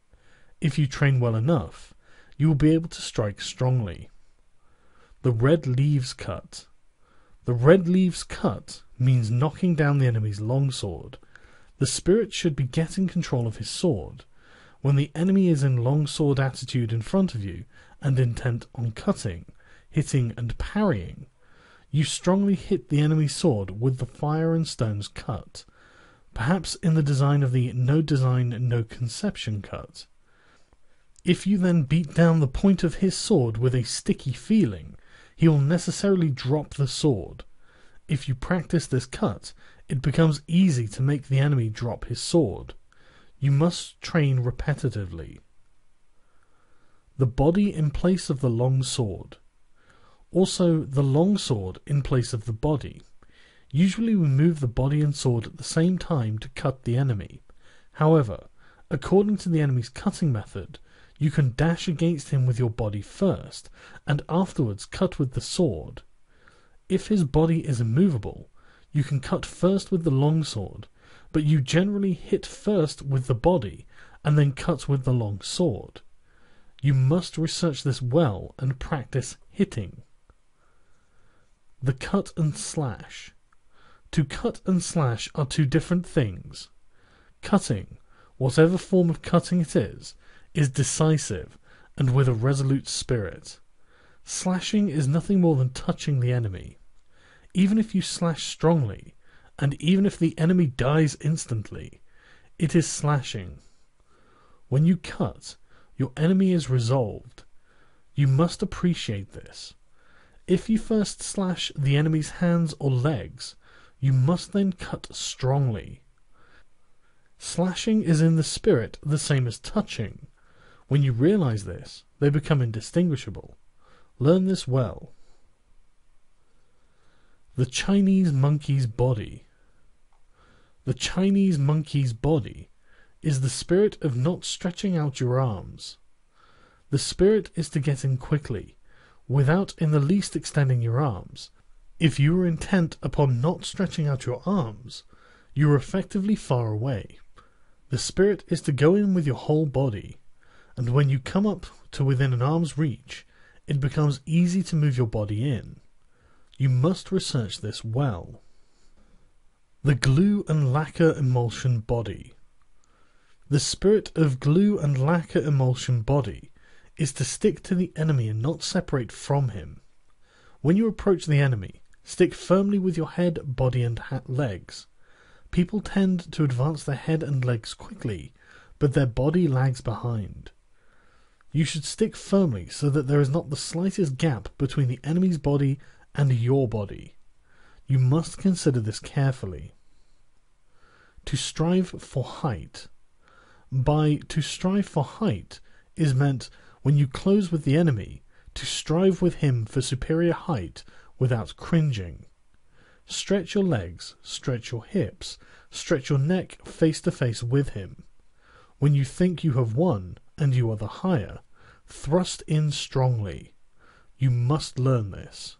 If you train well enough, you will be able to strike strongly. The red leaves cut. The red leaves cut means knocking down the enemy's longsword. The spirit should be getting control of his sword. When the enemy is in longsword attitude in front of you and intent on cutting, hitting, and parrying, you strongly hit the enemy's sword with the fire and stones cut, perhaps in the design of the no design, no conception cut. If you then beat down the point of his sword with a sticky feeling, he will necessarily drop the sword. If you practice this cut, it becomes easy to make the enemy drop his sword. You must train repetitively. The body in place of the long sword. Also, the long sword in place of the body. Usually we move the body and sword at the same time to cut the enemy. However, according to the enemy's cutting method, you can dash against him with your body first, and afterwards cut with the sword. If his body is immovable, you can cut first with the long sword, but you generally hit first with the body, and then cut with the long sword. You must research this well and practice hitting. The cut and slash. To cut and slash are two different things. Cutting, whatever form of cutting it is decisive and with a resolute spirit. Slashing is nothing more than touching the enemy. Even if you slash strongly, and even if the enemy dies instantly, it is slashing. When you cut, your enemy is resolved. You must appreciate this. If you first slash the enemy's hands or legs, you must then cut strongly. Slashing is in the spirit the same as touching. When you realize this, they become indistinguishable. Learn this well. The Chinese monkey's body. The Chinese monkey's body is the spirit of not stretching out your arms. The spirit is to get in quickly, without in the least extending your arms. If you are intent upon not stretching out your arms, you are effectively far away. The spirit is to go in with your whole body, and when you come up to within an arm's reach, it becomes easy to move your body in. You must research this well. The glue and lacquer emulsion body. The spirit of glue and lacquer emulsion body is to stick to the enemy and not separate from him. When you approach the enemy, stick firmly with your head, body and legs. People tend to advance their head and legs quickly, but their body lags behind. You should stick firmly so that there is not the slightest gap between the enemy's body and your body. You must consider this carefully. To strive for height. By to strive for height is meant when you close with the enemy, to strive with him for superior height without cringing. Stretch your legs, stretch your hips, stretch your neck face to face with him. When you think you have won, and you are the higher, thrust in strongly. You must learn this.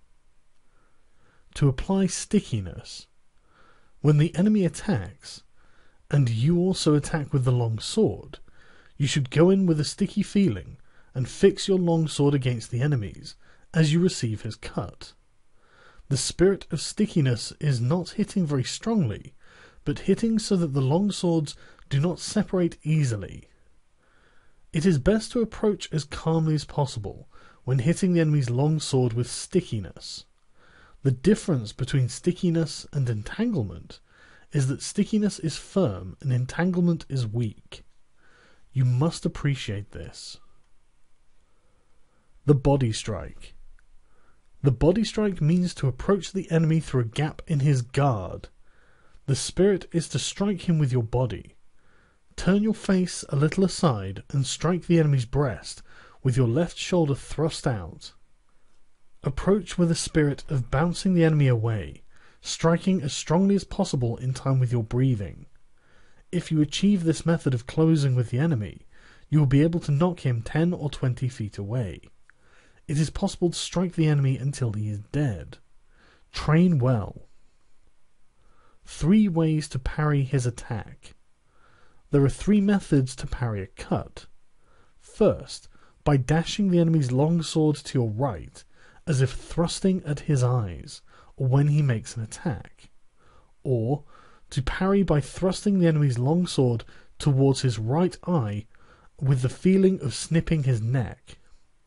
To apply stickiness. When the enemy attacks, and you also attack with the long sword, you should go in with a sticky feeling and fix your long sword against the enemy's as you receive his cut. The spirit of stickiness is not hitting very strongly, but hitting so that the long swords do not separate easily. It is best to approach as calmly as possible when hitting the enemy's long sword with stickiness. The difference between stickiness and entanglement is that stickiness is firm and entanglement is weak. You must appreciate this. The body strike. The body strike means to approach the enemy through a gap in his guard. The spirit is to strike him with your body. Turn your face a little aside and strike the enemy's breast with your left shoulder thrust out. Approach with a spirit of bouncing the enemy away, striking as strongly as possible in time with your breathing. If you achieve this method of closing with the enemy, you will be able to knock him 10 or 20 feet away. It is possible to strike the enemy until he is dead. Train well. 3 ways to parry his attack. There are 3 methods to parry a cut. First, by dashing the enemy's long sword to your right, as if thrusting at his eyes, or when he makes an attack. Or, to parry by thrusting the enemy's long sword towards his right eye with the feeling of snipping his neck.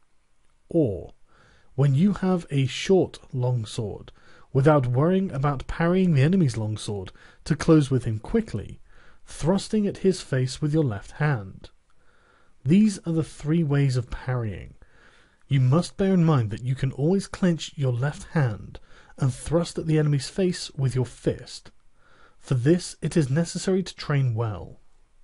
Or, when you have a short long sword, without worrying about parrying the enemy's long sword, to close with him quickly, thrusting at his face with your left hand. These are the 3 ways of parrying. You must bear in mind that you can always clench your left hand and thrust at the enemy's face with your fist. For this it is necessary to train well.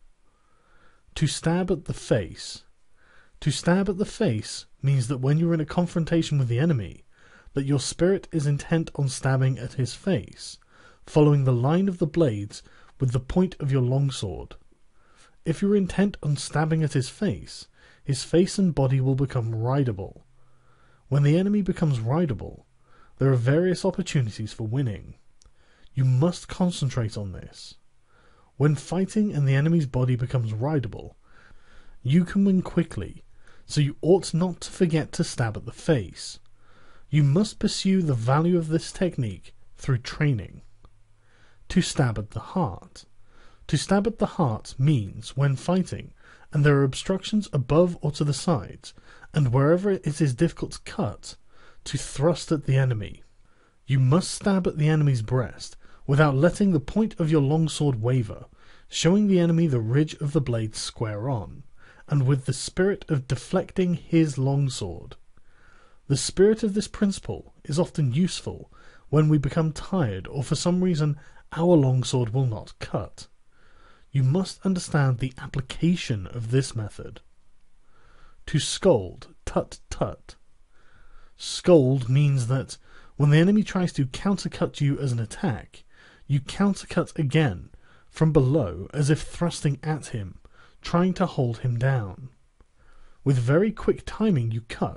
To stab at the face. To stab at the face means that when you are in a confrontation with the enemy, that your spirit is intent on stabbing at his face, following the line of the blades with the point of your longsword. If you are intent on stabbing at his face and body will become rideable. When the enemy becomes rideable, there are various opportunities for winning. You must concentrate on this. When fighting and the enemy's body becomes rideable, you can win quickly, so you ought not to forget to stab at the face. You must pursue the value of this technique through training. To stab at the heart. To stab at the heart means, when fighting, and there are obstructions above or to the sides, and wherever it is difficult to cut, to thrust at the enemy. You must stab at the enemy's breast without letting the point of your longsword waver, showing the enemy the ridge of the blade square on, and with the spirit of deflecting his longsword. The spirit of this principle is often useful when we become tired or for some reason our longsword will not cut. You must understand the application of this method. To scold, tut-tut. Scold means that when the enemy tries to countercut you as an attack, you countercut again from below as if thrusting at him, trying to hold him down. With very quick timing you cut,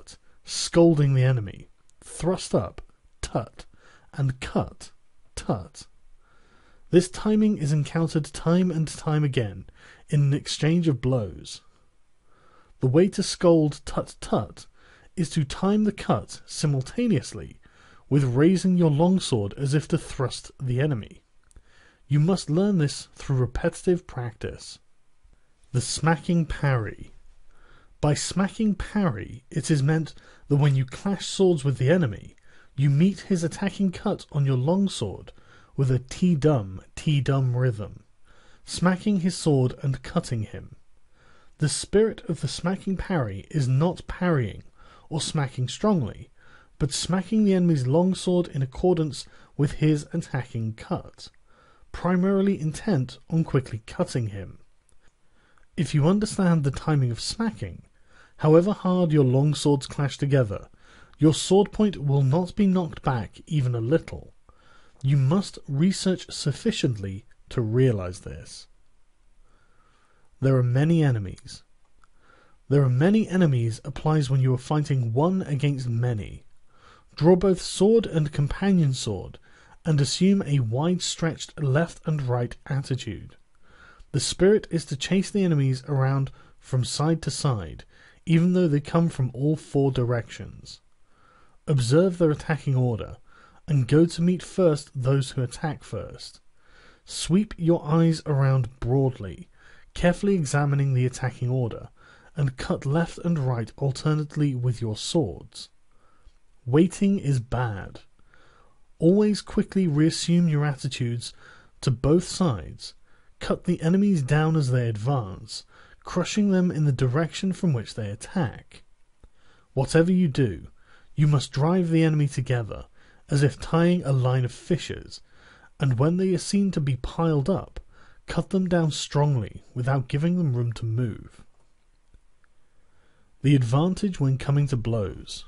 scolding the enemy, thrust up, tut, and cut, tut. This timing is encountered time and time again in an exchange of blows. The way to scold tut tut is to time the cut simultaneously with raising your longsword as if to thrust the enemy. You must learn this through repetitive practice. The smacking parry. By smacking parry, it is meant that when you clash swords with the enemy, you meet his attacking cut on your longsword with a T-dum rhythm, smacking his sword and cutting him. The spirit of the smacking parry is not parrying or smacking strongly, but smacking the enemy's longsword in accordance with his attacking cut, primarily intent on quickly cutting him. If you understand the timing of smacking, however hard your longswords clash together, your sword point will not be knocked back even a little. You must research sufficiently to realize this. There are many enemies. There are many enemies applies when you are fighting one against many. Draw both sword and companion sword, and assume a wide-stretched left and right attitude. The spirit is to chase the enemies around from side to side, even though they come from all four directions. Observe their attacking order, and go to meet first those who attack first. Sweep your eyes around broadly, carefully examining the attacking order, and cut left and right alternately with your swords. Waiting is bad. Always quickly reassume your attitudes to both sides. Cut the enemies down as they advance, crushing them in the direction from which they attack. Whatever you do, you must drive the enemy together, as if tying a line of fishes, and when they are seen to be piled up, cut them down strongly without giving them room to move. The advantage when coming to blows.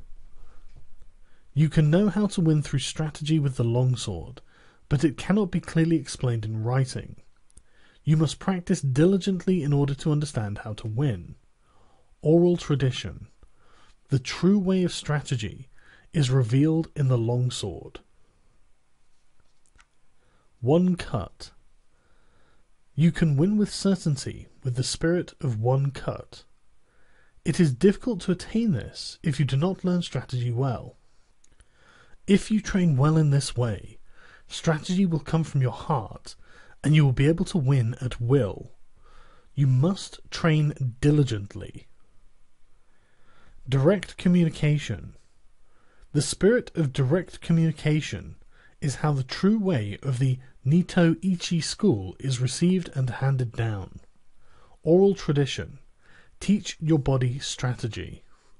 You can know how to win through strategy with the longsword, but it cannot be clearly explained in writing. You must practice diligently in order to understand how to win. Oral tradition. The true way of strategy is revealed in the longsword. One cut. You can win with certainty with the spirit of one cut. It is difficult to attain this if you do not learn strategy well. If you train well in this way, strategy will come from your heart, and you will be able to win at will. You must train diligently. Direct communication. The spirit of direct communication is how the true way of the Nito Ichi school is received and handed down. Oral tradition. Teach your body strategy.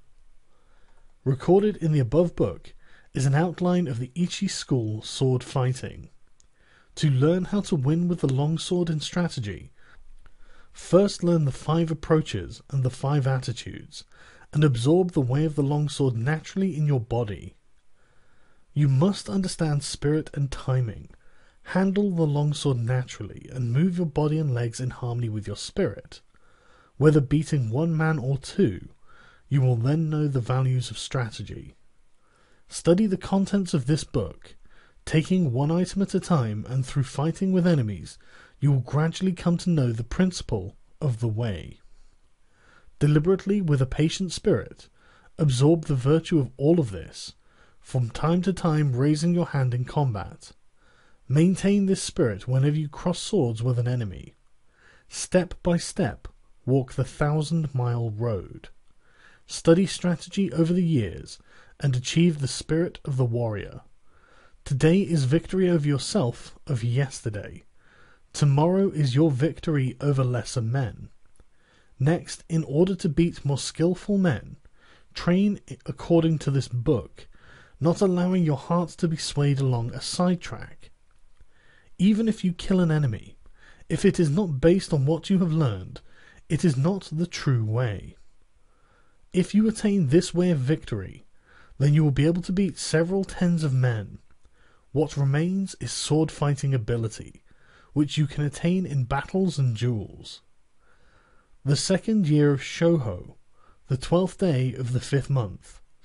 Recorded in the above book is an outline of the Ichi school sword fighting. To learn how to win with the longsword in strategy, first learn the 5 approaches and the 5 attitudes, and absorb the way of the longsword naturally in your body. You must understand spirit and timing, handle the longsword naturally, and move your body and legs in harmony with your spirit. Whether beating one man or two, you will then know the values of strategy. Study the contents of this book. Taking one item at a time and through fighting with enemies, you will gradually come to know the principle of the way. Deliberately, with a patient spirit, absorb the virtue of all of this, from time to time raising your hand in combat. Maintain this spirit whenever you cross swords with an enemy. Step by step, walk the 1,000-mile road. Study strategy over the years, and achieve the spirit of the warrior. Today is victory over yourself of yesterday. Tomorrow is your victory over lesser men. Next, in order to beat more skillful men, train according to this book, not allowing your heart to be swayed along a sidetrack. Even if you kill an enemy, if it is not based on what you have learned, it is not the true way. If you attain this way of victory, then you will be able to beat several tens of men. What remains is sword fighting ability, which you can attain in battles and duels. The 2nd year of Shouho, the 12th day of the 5th month,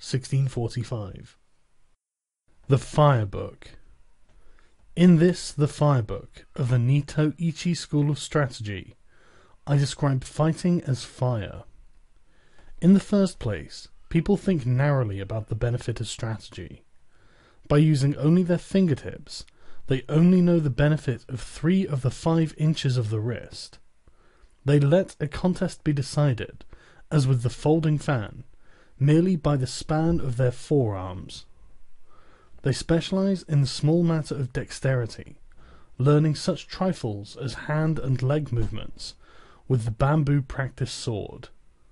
1645. The Fire Book. In this, the Fire Book of the Nito Ichi school of strategy, I describe fighting as fire. In the first place, people think narrowly about the benefit of strategy. By using only their fingertips, they only know the benefit of 3 of the 5 inches of the wrist. They let a contest be decided, as with the folding fan, merely by the span of their forearms. They specialize in the small matter of dexterity, learning such trifles as hand and leg movements with the bamboo practice sword.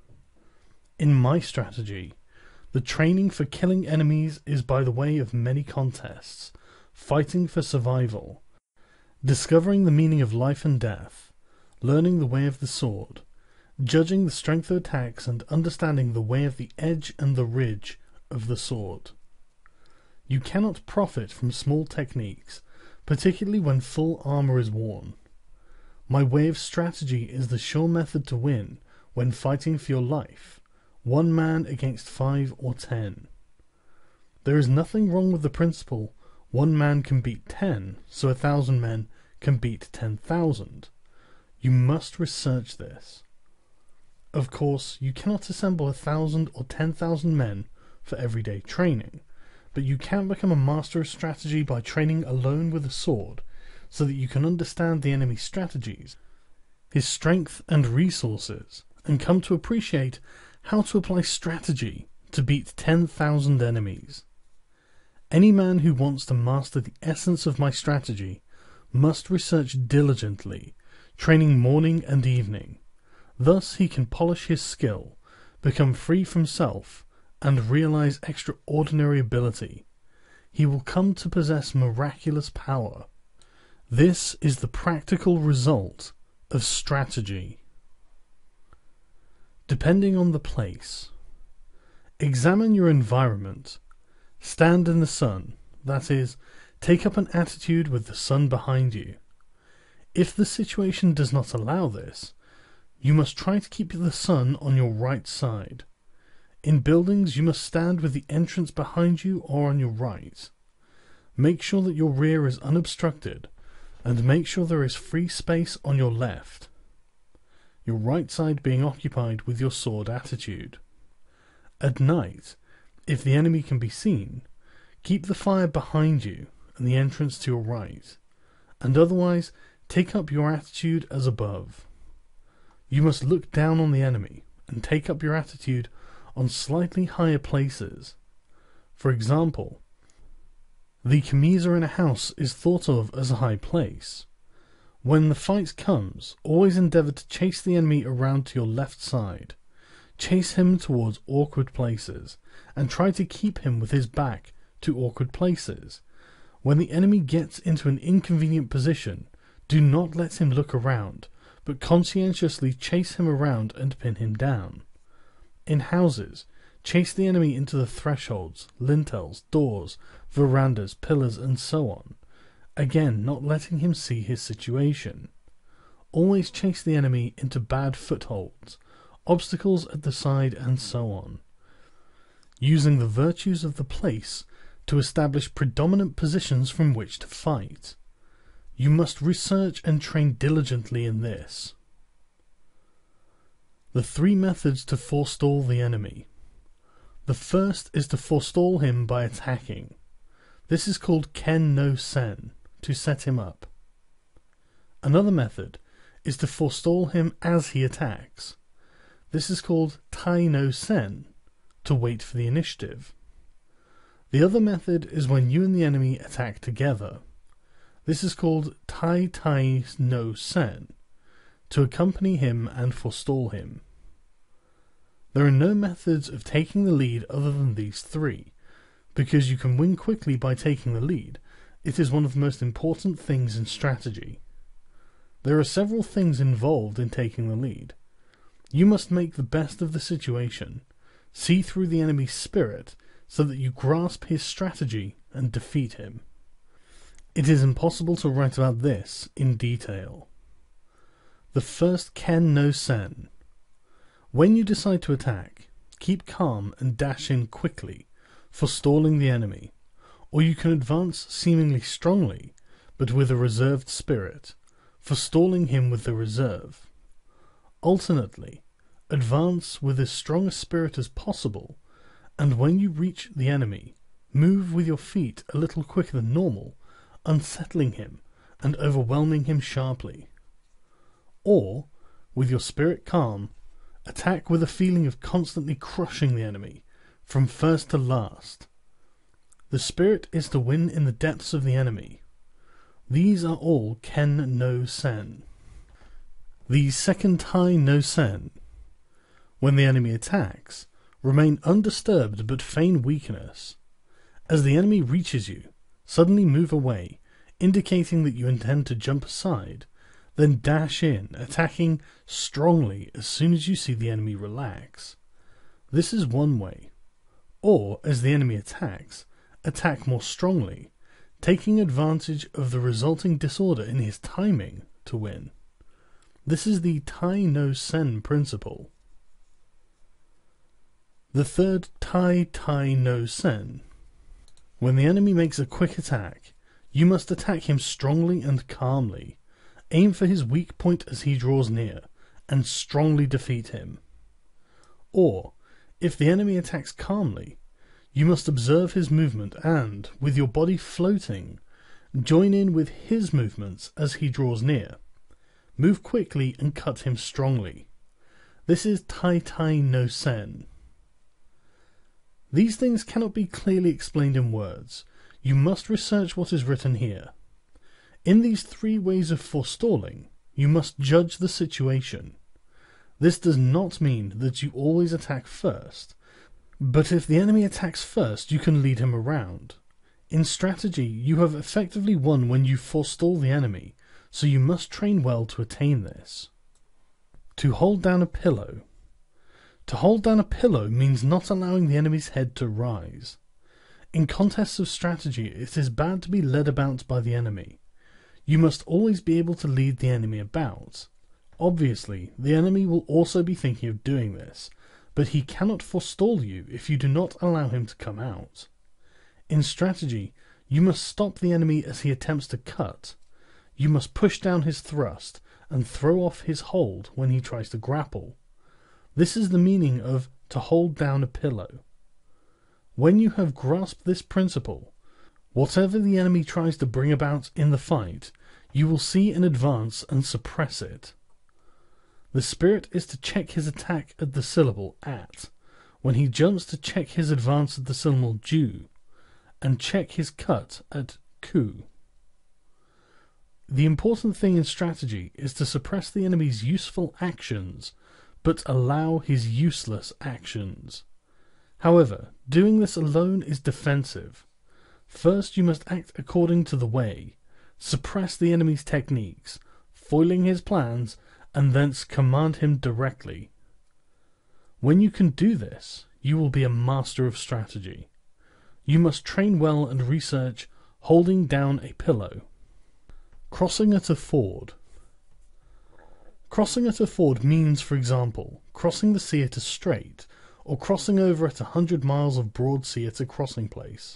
In my strategy, the training for killing enemies is by the way of many contests, fighting for survival, discovering the meaning of life and death, learning the way of the sword, judging the strength of attacks and understanding the way of the edge and the ridge of the sword. You cannot profit from small techniques, particularly when full armor is worn. My way of strategy is the sure method to win when fighting for your life, 1 man against 5 or 10. There is nothing wrong with the principle 1 man can beat 10, so 1,000 men can beat 10,000. You must research this. Of course, you cannot assemble 1,000 or 10,000 men for everyday training, but you can become a master of strategy by training alone with a sword, so that you can understand the enemy's strategies, his strength and resources, and come to appreciate how to apply strategy to beat 10,000 enemies. Any man who wants to master the essence of my strategy must research diligently, training morning and evening. Thus he can polish his skill, become free from self, and realize extraordinary ability. He will come to possess miraculous power. This is the practical result of strategy. Depending on the place. Examine your environment. Stand in the sun, that is, take up an attitude with the sun behind you. If the situation does not allow this, you must try to keep the sun on your right side. In buildings, you must stand with the entrance behind you or on your right. Make sure that your rear is unobstructed, and make sure there is free space on your left, your right side being occupied with your sword attitude. At night, if the enemy can be seen, keep the fire behind you and the entrance to your right, and otherwise take up your attitude as above. You must look down on the enemy and take up your attitude on slightly higher places. For example, the camisa in a house is thought of as a high place. When the fight comes, always endeavour to chase the enemy around to your left side. Chase him towards awkward places, and try to keep him with his back to awkward places. When the enemy gets into an inconvenient position, do not let him look around, but conscientiously chase him around and pin him down. In houses, chase the enemy into the thresholds, lintels, doors, verandas, pillars, and so on, again not letting him see his situation. Always chase the enemy into bad footholds, obstacles at the side, and so on, using the virtues of the place to establish predominant positions from which to fight. You must research and train diligently in this. The 3 methods to forestall the enemy. The first is to forestall him by attacking. This is called ken no sen, to set him up. Another method is to forestall him as he attacks. This is called tai no sen, to wait for the initiative. The other method is when you and the enemy attack together. This is called tai no sen, to accompany him and forestall him. There are no methods of taking the lead other than these 3, because you can win quickly by taking the lead. It is one of the most important things in strategy. There are several things involved in taking the lead. You must make the best of the situation, see through the enemy's spirit so that you grasp his strategy and defeat him. It is impossible to write about this in detail. The first ken no sen. When you decide to attack, must keep calm and dash in quickly, forestalling the enemy, or you can advance seemingly strongly, but with a reserved spirit, forestalling him with the reserve. Alternately, advance with as strong a spirit as possible, and when you reach the enemy, move with your feet a little quicker than normal, unsettling him and overwhelming him sharply. Or, with your spirit calm, attack with a feeling of constantly crushing the enemy, from first to last. The spirit is to win in the depths of the enemy. These are all Ken no Sen. The second Tai no Sen. When the enemy attacks, remain undisturbed but feign weakness. As the enemy reaches you, suddenly move away, indicating that you intend to jump aside, then dash in, attacking strongly as soon as you see the enemy relax. This is one way. Or, as the enemy attacks, attack more strongly, taking advantage of the resulting disorder in his timing to win. This is the Tai no Sen principle. The third Tai no Sen. When the enemy makes a quick attack, you must attack him strongly and calmly. Aim for his weak point as he draws near, and strongly defeat him. Or, if the enemy attacks calmly, you must observe his movement and, with your body floating, join in with his movements as he draws near. Move quickly and cut him strongly. This is Tai no Sen. These things cannot be clearly explained in words. You must research what is written here. In these three ways of forestalling, you must judge the situation. This does not mean that you always attack first, but if the enemy attacks first, you can lead him around. In strategy, you have effectively won when you forestall the enemy, so you must train well to attain this. To hold down a pillow. To hold down a pillow means not allowing the enemy's head to rise. In contests of strategy, it is bad to be led about by the enemy. You must always be able to lead the enemy about. Obviously, the enemy will also be thinking of doing this, but he cannot forestall you if you do not allow him to come out. In strategy, you must stop the enemy as he attempts to cut. You must push down his thrust and throw off his hold when he tries to grapple. This is the meaning of to hold down a pillow. When you have grasped this principle, whatever the enemy tries to bring about in the fight, you will see in advance and suppress it. The spirit is to check his attack at the syllable at, when he jumps to check his advance at the syllable ju, and check his cut at ku. The important thing in strategy is to suppress the enemy's useful actions, but allow his useless actions. However, doing this alone is defensive. First you must act according to the way, suppress the enemy's techniques, foiling his plans, and thence command him directly. When you can do this, you will be a master of strategy. You must train well and research holding down a pillow. Crossing at a ford. Crossing at a ford means, for example, crossing the sea at a strait, or crossing over at 100 miles of broad sea at a crossing place.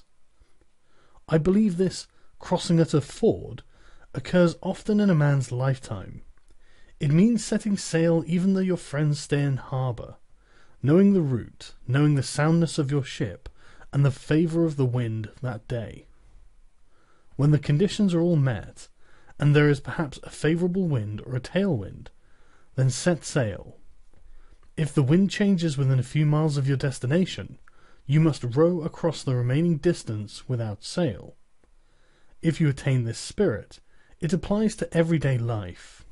I believe this crossing at a ford occurs often in a man's lifetime. It means setting sail even though your friends stay in harbour, knowing the route, knowing the soundness of your ship, and the favour of the wind that day. When the conditions are all met, and there is perhaps a favourable wind or a tailwind, then set sail. If the wind changes within a few miles of your destination, you must row across the remaining distance without sail. If you attain this spirit, it applies to everyday life.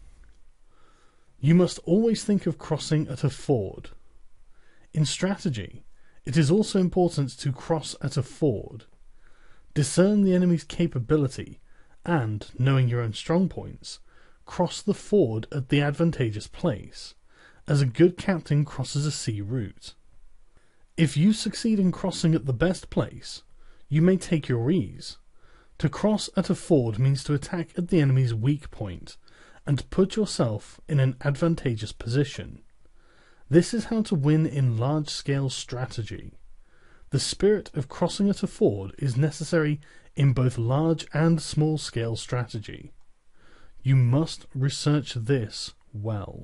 You must always think of crossing at a ford. In strategy, it is also important to cross at a ford. Discern the enemy's capability and, knowing your own strong points, cross the ford at the advantageous place, as a good captain crosses a sea route. If you succeed in crossing at the best place, you may take your ease. To cross at a ford means to attack at the enemy's weak point, and to put yourself in an advantageous position. This is how to win in large-scale strategy. The spirit of crossing at a ford is necessary in both large and small-scale strategy. You must research this well.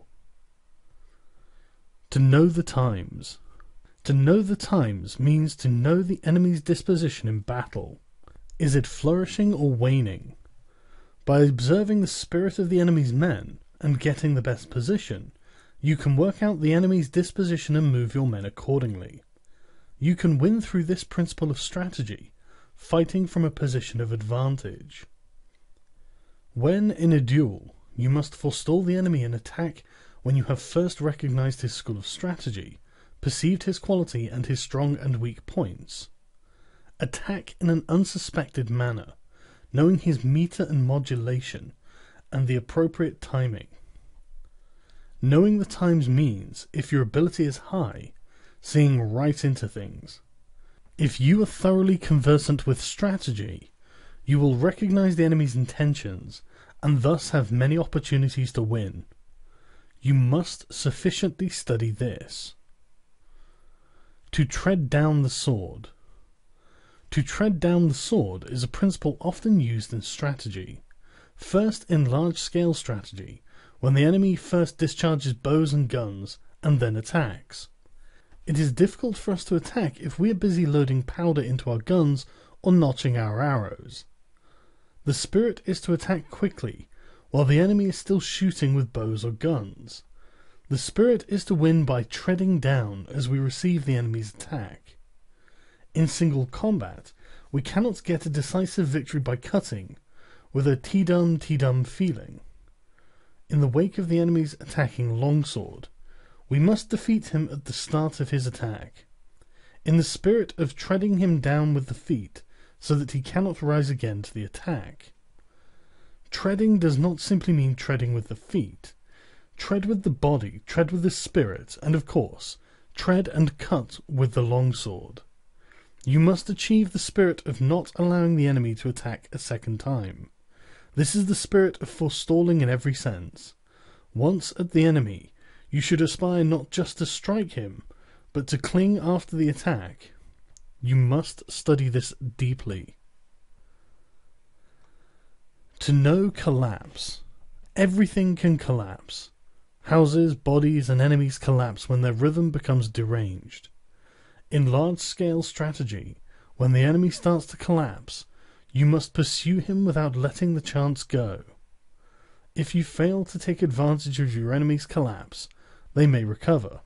To know the times. To know the times means to know the enemy's disposition in battle. Is it flourishing or waning? By observing the spirit of the enemy's men and getting the best position, you can work out the enemy's disposition and move your men accordingly. You can win through this principle of strategy, fighting from a position of advantage. When in a duel, you must forestall the enemy and attack when you have first recognized his school of strategy, perceived his quality and his strong and weak points. Attack in an unsuspected manner, knowing his meter and modulation, and the appropriate timing. Knowing the times means, if your ability is high, seeing right into things. If you are thoroughly conversant with strategy, you will recognize the enemy's intentions, and thus have many opportunities to win. You must sufficiently study this. To tread down the sword. To tread down the sword is a principle often used in strategy. First in large-scale strategy, when the enemy first discharges bows and guns, and then attacks. It is difficult for us to attack if we are busy loading powder into our guns or notching our arrows. The spirit is to attack quickly, while the enemy is still shooting with bows or guns. The spirit is to win by treading down as we receive the enemy's attack. In single combat, we cannot get a decisive victory by cutting, with a T-dum feeling. In the wake of the enemy's attacking longsword, we must defeat him at the start of his attack, in the spirit of treading him down with the feet, so that he cannot rise again to the attack. Treading does not simply mean treading with the feet. Tread with the body, tread with the spirit, and of course, tread and cut with the longsword. You must achieve the spirit of not allowing the enemy to attack a second time. This is the spirit of forestalling in every sense. Once at the enemy, you should aspire not just to strike him, but to cling after the attack. You must study this deeply. To know collapse. Everything can collapse. Houses, bodies, and enemies collapse when their rhythm becomes deranged. In large-scale strategy, when the enemy starts to collapse, you must pursue him without letting the chance go. If you fail to take advantage of your enemy's collapse, they may recover.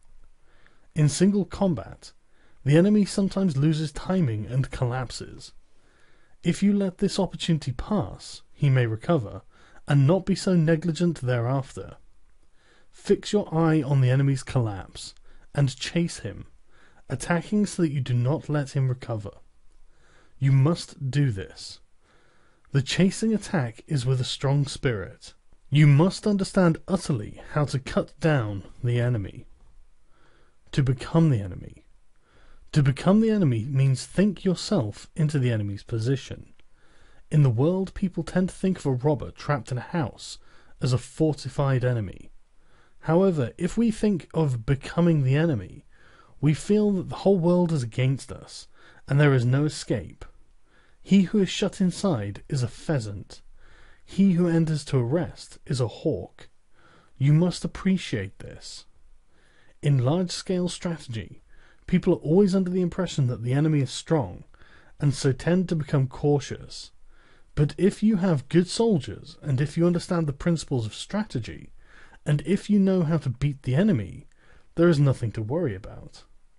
In single combat, the enemy sometimes loses timing and collapses. If you let this opportunity pass, he may recover, and not be so negligent thereafter. Fix your eye on the enemy's collapse, and chase him, attacking so that you do not let him recover. You must do this. The chasing attack is with a strong spirit. You must understand utterly how to cut down the enemy. To become the enemy. To become the enemy means think yourself into the enemy's position. In the world, people tend to think of a robber trapped in a house as a fortified enemy. However, if we think of becoming the enemy, we feel that the whole world is against us, and there is no escape. He who is shut inside is a pheasant. He who enters to a rest is a hawk. You must appreciate this. In large-scale strategy, people are always under the impression that the enemy is strong, and so tend to become cautious. But if you have good soldiers, and if you understand the principles of strategy, and if you know how to beat the enemy, there is nothing to worry about.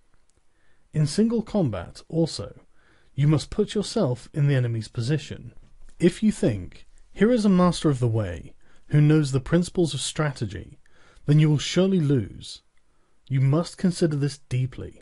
In single combat, also, you must put yourself in the enemy's position. If you think, here is a master of the way, who knows the principles of strategy, then you will surely lose. You must consider this deeply.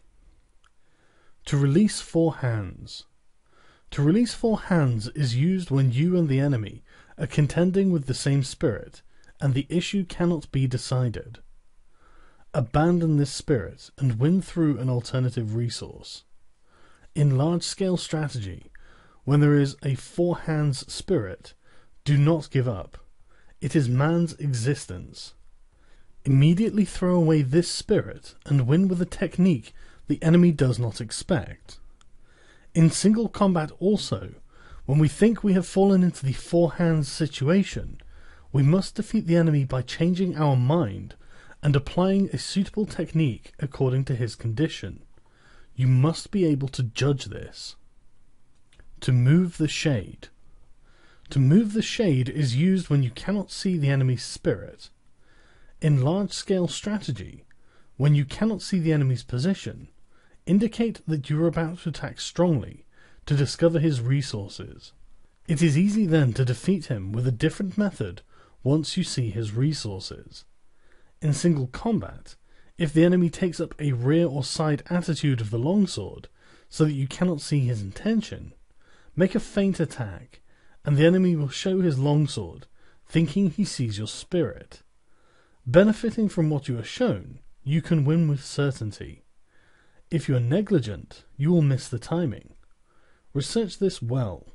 To release four hands. To release four hands is used when you and the enemy are contending with the same spirit, and the issue cannot be decided. Abandon this spirit and win through an alternative resource. In large-scale strategy, when there is a four hands spirit, do not give up. It is man's existence. Immediately throw away this spirit and win with a technique the enemy does not expect. In single combat also, when we think we have fallen into the four hands situation, we must defeat the enemy by changing our mind and applying a suitable technique according to his condition. You must be able to judge this. To move the shade. To move the shade is used when you cannot see the enemy's spirit. In large-scale strategy, when you cannot see the enemy's position, indicate that you are about to attack strongly to discover his resources. It is easy then to defeat him with a different method once you see his resources. In single combat, if the enemy takes up a rear or side attitude of the longsword so that you cannot see his intention, make a feint attack, and the enemy will show his longsword, thinking he sees your spirit. Benefiting from what you are shown, you can win with certainty. If you are negligent, you will miss the timing. Research this well.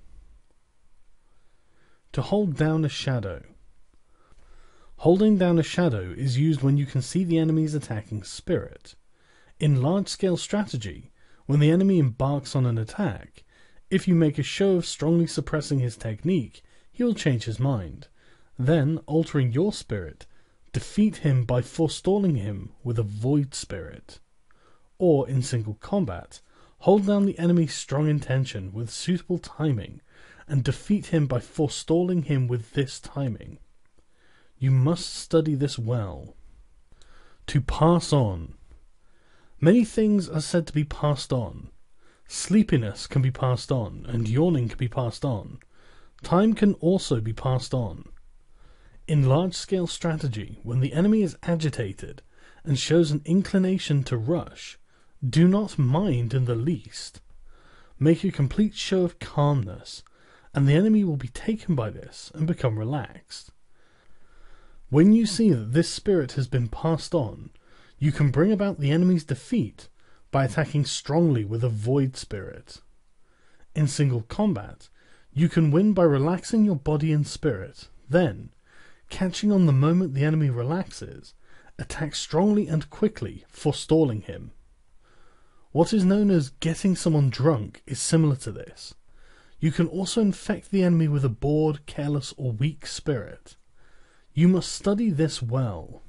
To hold down a shadow. Holding down a shadow is used when you can see the enemy's attacking spirit. In large-scale strategy, when the enemy embarks on an attack, if you make a show of strongly suppressing his technique, he will change his mind. Then, altering your spirit, defeat him by forestalling him with a void spirit. Or, in single combat, hold down the enemy's strong intention with suitable timing, and defeat him by forestalling him with this timing. You must study this well. To pass on. Many things are said to be passed on. Sleepiness can be passed on, and yawning can be passed on. Time can also be passed on. In large-scale strategy, when the enemy is agitated and shows an inclination to rush, do not mind in the least. Make a complete show of calmness, and the enemy will be taken by this and become relaxed. When you see that this spirit has been passed on, you can bring about the enemy's defeat by attacking strongly with a void spirit. In single combat, you can win by relaxing your body and spirit, then, catching on the moment the enemy relaxes, attack strongly and quickly, forestalling him. What is known as getting someone drunk is similar to this. You can also infect the enemy with a bored, careless, or weak spirit. You must study this well.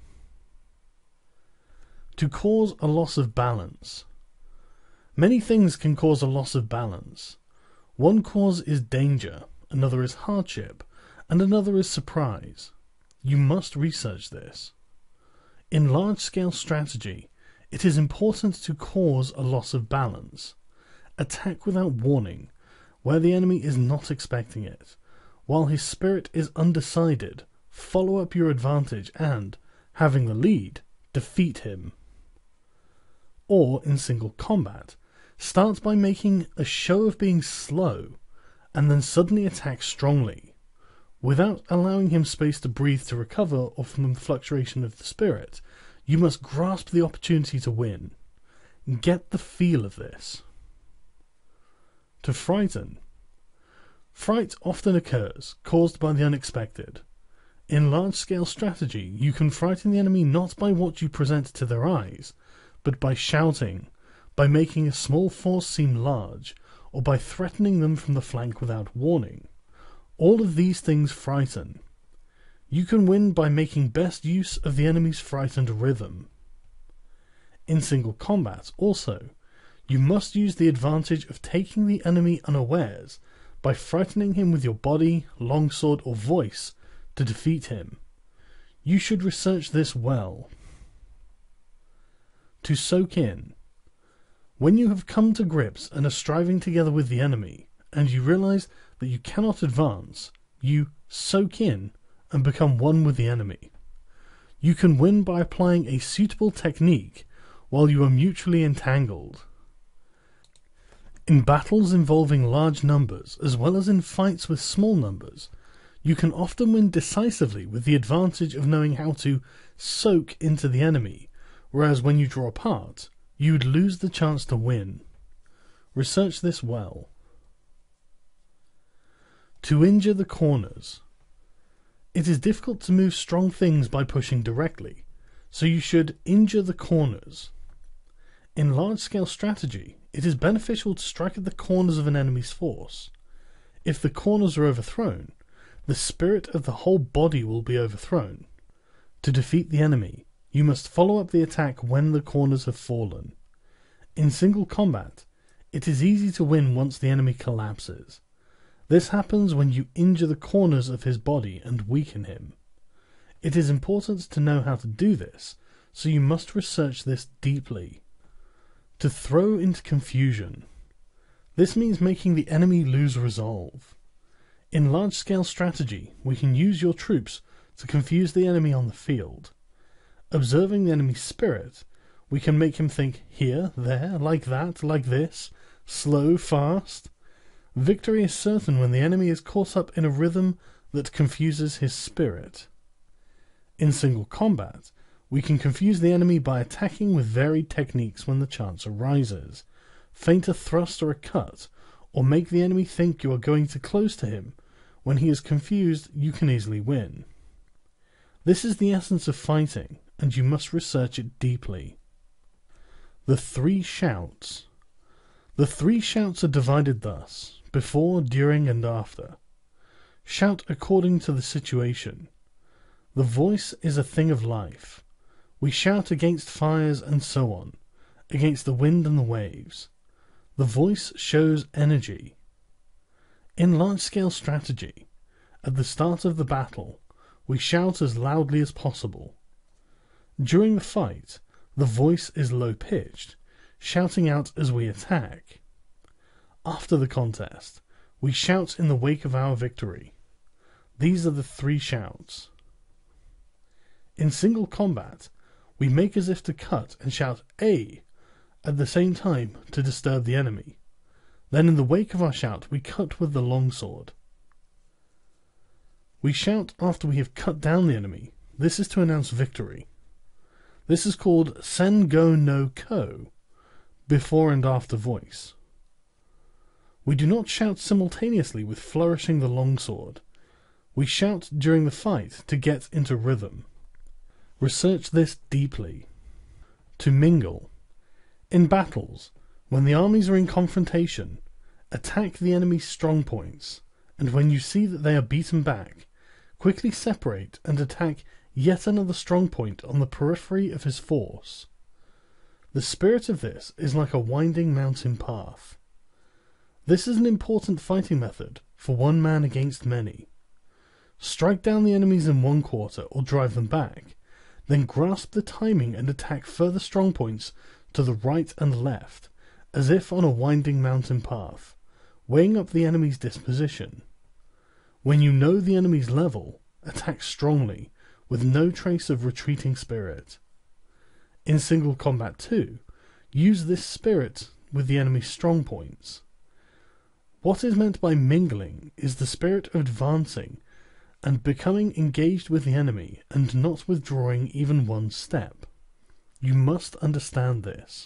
To cause a loss of balance. Many things can cause a loss of balance. One cause is danger, another is hardship, and another is surprise. You must research this. In large-scale strategy, it is important to cause a loss of balance. Attack without warning, where the enemy is not expecting it. While his spirit is undecided, follow up your advantage and, having the lead, defeat him. Or, in single combat, start by making a show of being slow, and then suddenly attack strongly. Without allowing him space to breathe to recover or from the fluctuation of the spirit, you must grasp the opportunity to win. Get the feel of this. To frighten. Fright often occurs, caused by the unexpected. In large-scale strategy, you can frighten the enemy not by what you present to their eyes, but by shouting, by making a small force seem large, or by threatening them from the flank without warning. All of these things frighten. You can win by making best use of the enemy's frightened rhythm. In single combat, also, you must use the advantage of taking the enemy unawares by frightening him with your body, longsword, or voice to defeat him. You should research this well. To soak in. When you have come to grips and are striving together with the enemy, and you realize that you cannot advance, you soak in and become one with the enemy. You can win by applying a suitable technique while you are mutually entangled. In battles involving large numbers, as well as in fights with small numbers, you can often win decisively with the advantage of knowing how to soak into the enemy, whereas when you draw apart, you would lose the chance to win. Research this well. To injure the corners. It is difficult to move strong things by pushing directly, so you should injure the corners. In large-scale strategy, it is beneficial to strike at the corners of an enemy's force. If the corners are overthrown, the spirit of the whole body will be overthrown. To defeat the enemy, you must follow up the attack when the corners have fallen. In single combat, it is easy to win once the enemy collapses. This happens when you injure the corners of his body and weaken him. It is important to know how to do this, so you must research this deeply. To throw into confusion. This means making the enemy lose resolve. In large-scale strategy, we can use your troops to confuse the enemy on the field. Observing the enemy's spirit, we can make him think here, there, like that, like this, slow, fast. Victory is certain when the enemy is caught up in a rhythm that confuses his spirit. In single combat, we can confuse the enemy by attacking with varied techniques when the chance arises. Feint a thrust or a cut, or make the enemy think you are going too close to him. When he is confused, you can easily win. This is the essence of fighting, and you must research it deeply. The three shouts. The three shouts are divided thus: before, during, and after. Shout according to the situation. The voice is a thing of life. We shout against fires and so on, against the wind and the waves. The voice shows energy. In large-scale strategy, at the start of the battle, we shout as loudly as possible. During the fight, the voice is low-pitched, shouting out as we attack. After the contest, we shout in the wake of our victory. These are the three shouts. In single combat, we make as if to cut and shout "Ay!" at the same time to disturb the enemy. Then in the wake of our shout, we cut with the longsword. We shout after we have cut down the enemy. This is to announce victory. This is called sen go no ko, before and after voice. We do not shout simultaneously with flourishing the longsword. We shout during the fight to get into rhythm. Research this deeply. To mingle. In battles, when the armies are in confrontation, attack the enemy's strong points, and when you see that they are beaten back, quickly separate and attack yet another strong point on the periphery of his force. The spirit of this is like a winding mountain path. This is an important fighting method for one man against many. Strike down the enemies in one quarter or drive them back, then grasp the timing and attack further strong points to the right and left, as if on a winding mountain path, weighing up the enemy's disposition. When you know the enemy's level, attack strongly, with no trace of retreating spirit. In single combat too, use this spirit with the enemy's strong points. What is meant by mingling is the spirit of advancing and becoming engaged with the enemy and not withdrawing even one step. You must understand this.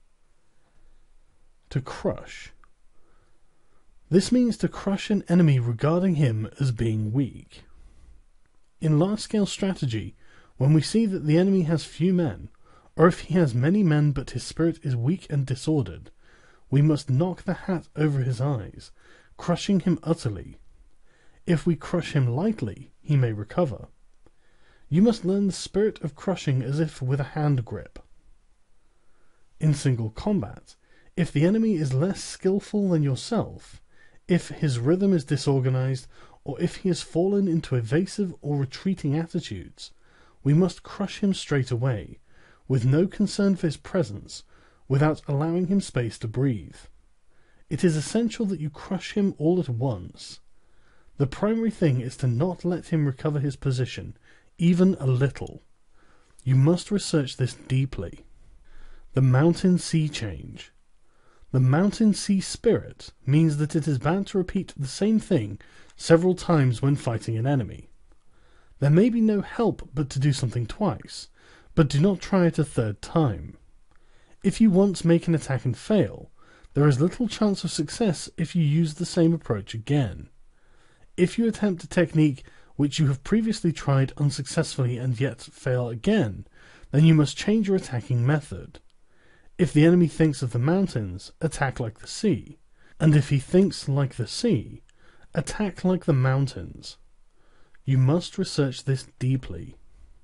To crush. This means to crush an enemy regarding him as being weak. In large-scale strategy, when we see that the enemy has few men, or if he has many men but his spirit is weak and disordered, we must knock the hat over his eyes, crushing him utterly. If we crush him lightly, he may recover. You must learn the spirit of crushing as if with a hand grip. In single combat, if the enemy is less skillful than yourself, if his rhythm is disorganized, or if he has fallen into evasive or retreating attitudes, we must crush him straight away, with no concern for his presence, without allowing him space to breathe. It is essential that you crush him all at once. The primary thing is to not let him recover his position, even a little. You must research this deeply. The mountain sea change. The mountain sea spirit means that it is bad to repeat the same thing several times when fighting an enemy. There may be no help but to do something twice, but do not try it a third time. If you once make an attack and fail, there is little chance of success if you use the same approach again. If you attempt a technique which you have previously tried unsuccessfully and yet fail again, then you must change your attacking method. If the enemy thinks of the mountains, attack like the sea, and if he thinks like the sea, attack like the mountains. You must research this deeply.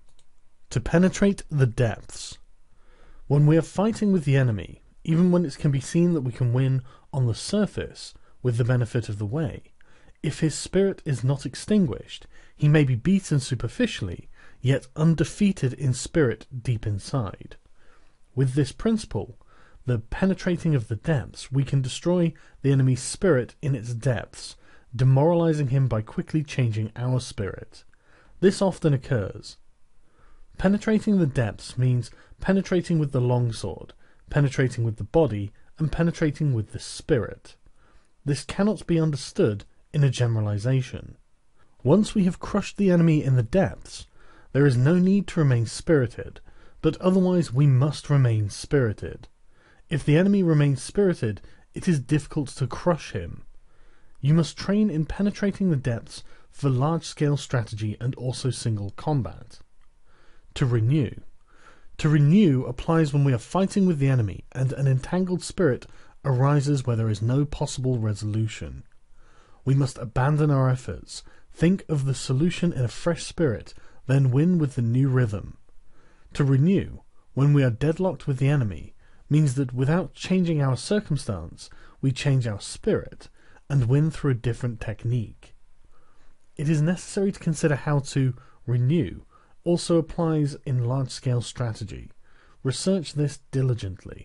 To penetrate the depths. When we are fighting with the enemy, even when it can be seen that we can win on the surface with the benefit of the way, if his spirit is not extinguished, he may be beaten superficially, yet undefeated in spirit deep inside. With this principle, the penetrating of the depths, we can destroy the enemy's spirit in its depths, demoralizing him by quickly changing our spirit. This often occurs. Penetrating the depths means penetrating with the longsword, penetrating with the body, and penetrating with the spirit. This cannot be understood in a generalization. Once we have crushed the enemy in the depths, there is no need to remain spirited, but otherwise we must remain spirited. If the enemy remains spirited, it is difficult to crush him. You must train in penetrating the depths for large-scale strategy and also single combat. To renew. To renew applies when we are fighting with the enemy and an entangled spirit arises where there is no possible resolution. We must abandon our efforts, think of the solution in a fresh spirit, then win with the new rhythm. To renew, when we are deadlocked with the enemy, means that without changing our circumstance, we change our spirit and win through a different technique. It is necessary to consider how to renew also applies in large-scale strategy. Research this diligently.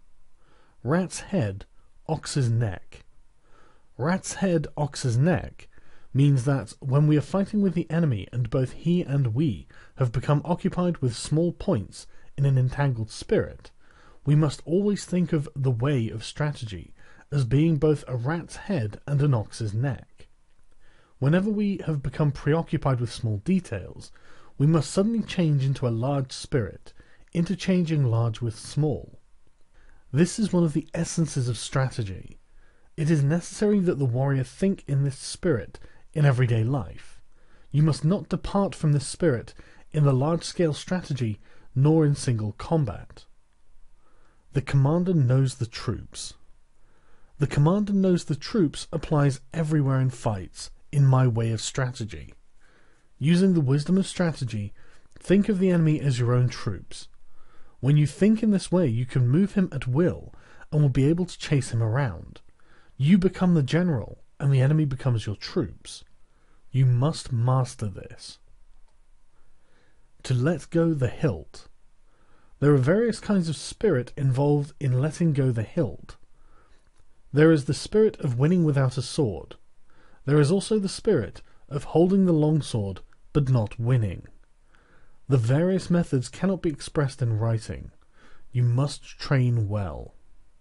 Rat's head, ox's neck. Rat's head, ox's neck means that when we are fighting with the enemy and both he and we have become occupied with small points in an entangled spirit, we must always think of the way of strategy as being both a rat's head and an ox's neck. Whenever we have become preoccupied with small details, we must suddenly change into a large spirit, interchanging large with small. This is one of the essences of strategy. It is necessary that the warrior think in this spirit in everyday life. You must not depart from this spirit in the large-scale strategy nor in single combat. The commander knows the troops. The commander knows the troops applies everywhere in fights, in my way of strategy. Using the wisdom of strategy, think of the enemy as your own troops. When you think in this way, you can move him at will and will be able to chase him around. You become the general, and the enemy becomes your troops. You must master this. To let go the hilt. There are various kinds of spirit involved in letting go the hilt. There is the spirit of winning without a sword. There is also the spirit of holding the longsword but not winning. The various methods cannot be expressed in writing. You must train well.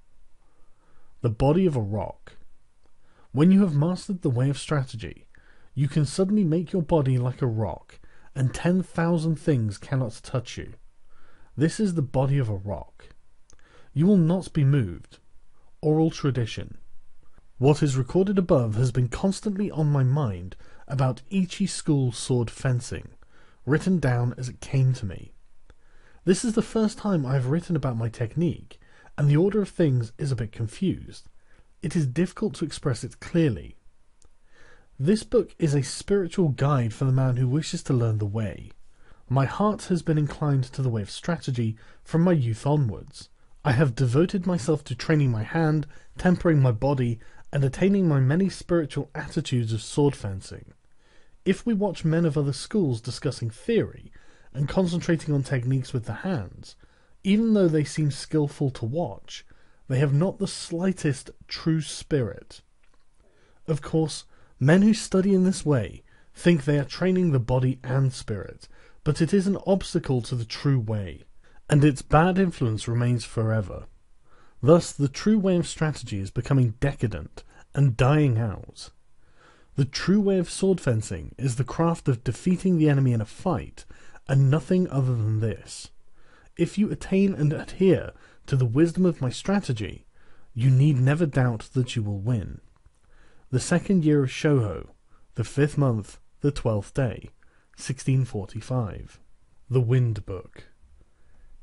The body of a rock. When you have mastered the way of strategy, you can suddenly make your body like a rock, and 10,000 things cannot touch you. This is the body of a rock. You will not be moved. Oral tradition. What is recorded above has been constantly on my mind about Ichi school sword fencing, written down as it came to me. This is the first time I have written about my technique, and the order of things is a bit confused. It is difficult to express it clearly. This book is a spiritual guide for the man who wishes to learn the way. My heart has been inclined to the way of strategy from my youth onwards. I have devoted myself to training my hand, tempering my body, and attaining my many spiritual attitudes of sword fencing. If we watch men of other schools discussing theory and concentrating on techniques with the hands, even though they seem skillful to watch, they have not the slightest true spirit. Of course, men who study in this way think they are training the body and spirit, but it is an obstacle to the true way, and its bad influence remains forever. Thus, the true way of strategy is becoming decadent and dying out. The true way of sword fencing is the craft of defeating the enemy in a fight, and nothing other than this. If you attain and adhere to the wisdom of my strategy, you need never doubt that you will win. The 2nd year of Shouho, the 5th month, the 12th day, 1645. The Wind Book.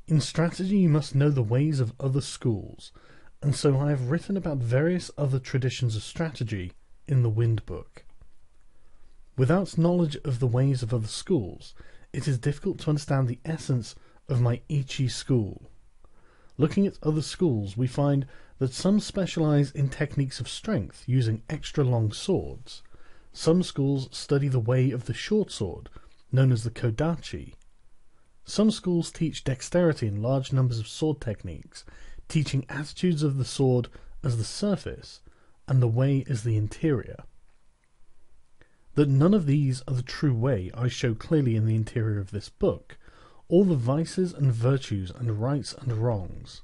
In strategy you must know the ways of other schools, and so I have written about various other traditions of strategy in the Wind Book. Without knowledge of the ways of other schools, it is difficult to understand the essence of my Ichi school. Looking at other schools, we find that some specialize in techniques of strength using extra long swords. Some schools study the way of the short sword, known as the kodachi. Some schools teach dexterity in large numbers of sword techniques, teaching attitudes of the sword as the surface and the way as the interior. That none of these are the true way I show clearly in the interior of this book, all the vices and virtues and rights and wrongs.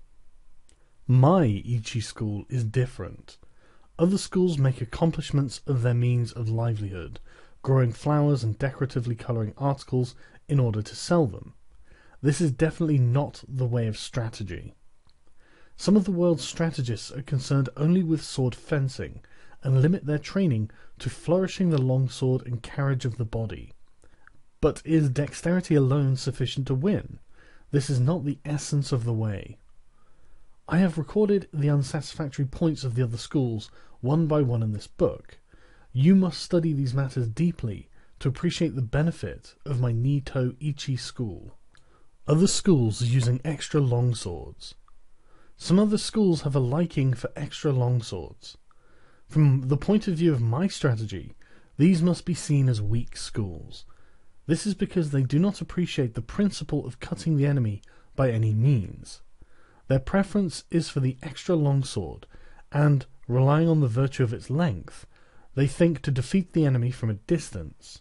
My Ichi school is different. Other schools make accomplishments of their means of livelihood, growing flowers and decoratively colouring articles in order to sell them. This is definitely not the way of strategy. Some of the world's strategists are concerned only with sword fencing, and limit their training to flourishing the longsword and carriage of the body. But is dexterity alone sufficient to win? This is not the essence of the way. I have recorded the unsatisfactory points of the other schools one by one in this book. You must study these matters deeply to appreciate the benefit of my Nito Ichi school. Other schools using extra long swords. Some other schools have a liking for extra long swords. From the point of view of my strategy, these must be seen as weak schools. This is because they do not appreciate the principle of cutting the enemy by any means. Their preference is for the extra long sword, and, relying on the virtue of its length, they think to defeat the enemy from a distance.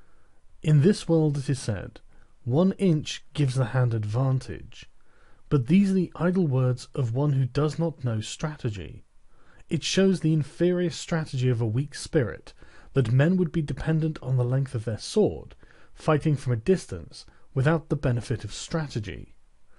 In this world it is said, 1 inch gives the hand advantage. But these are the idle words of one who does not know strategy. It shows the inferior strategy of a weak spirit, that men would be dependent on the length of their sword, fighting from a distance, without the benefit of strategy.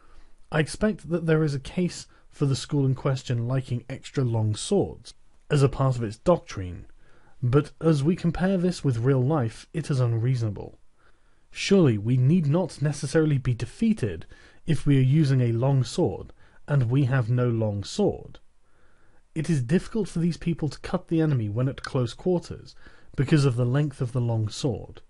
I expect that there is a case for the school in question liking extra long swords, as a part of its doctrine, but as we compare this with real life, it is unreasonable. Surely we need not necessarily be defeated if we are using a long sword, and we have no long sword. It is difficult for these people to cut the enemy when at close quarters, because of the length of the long sword.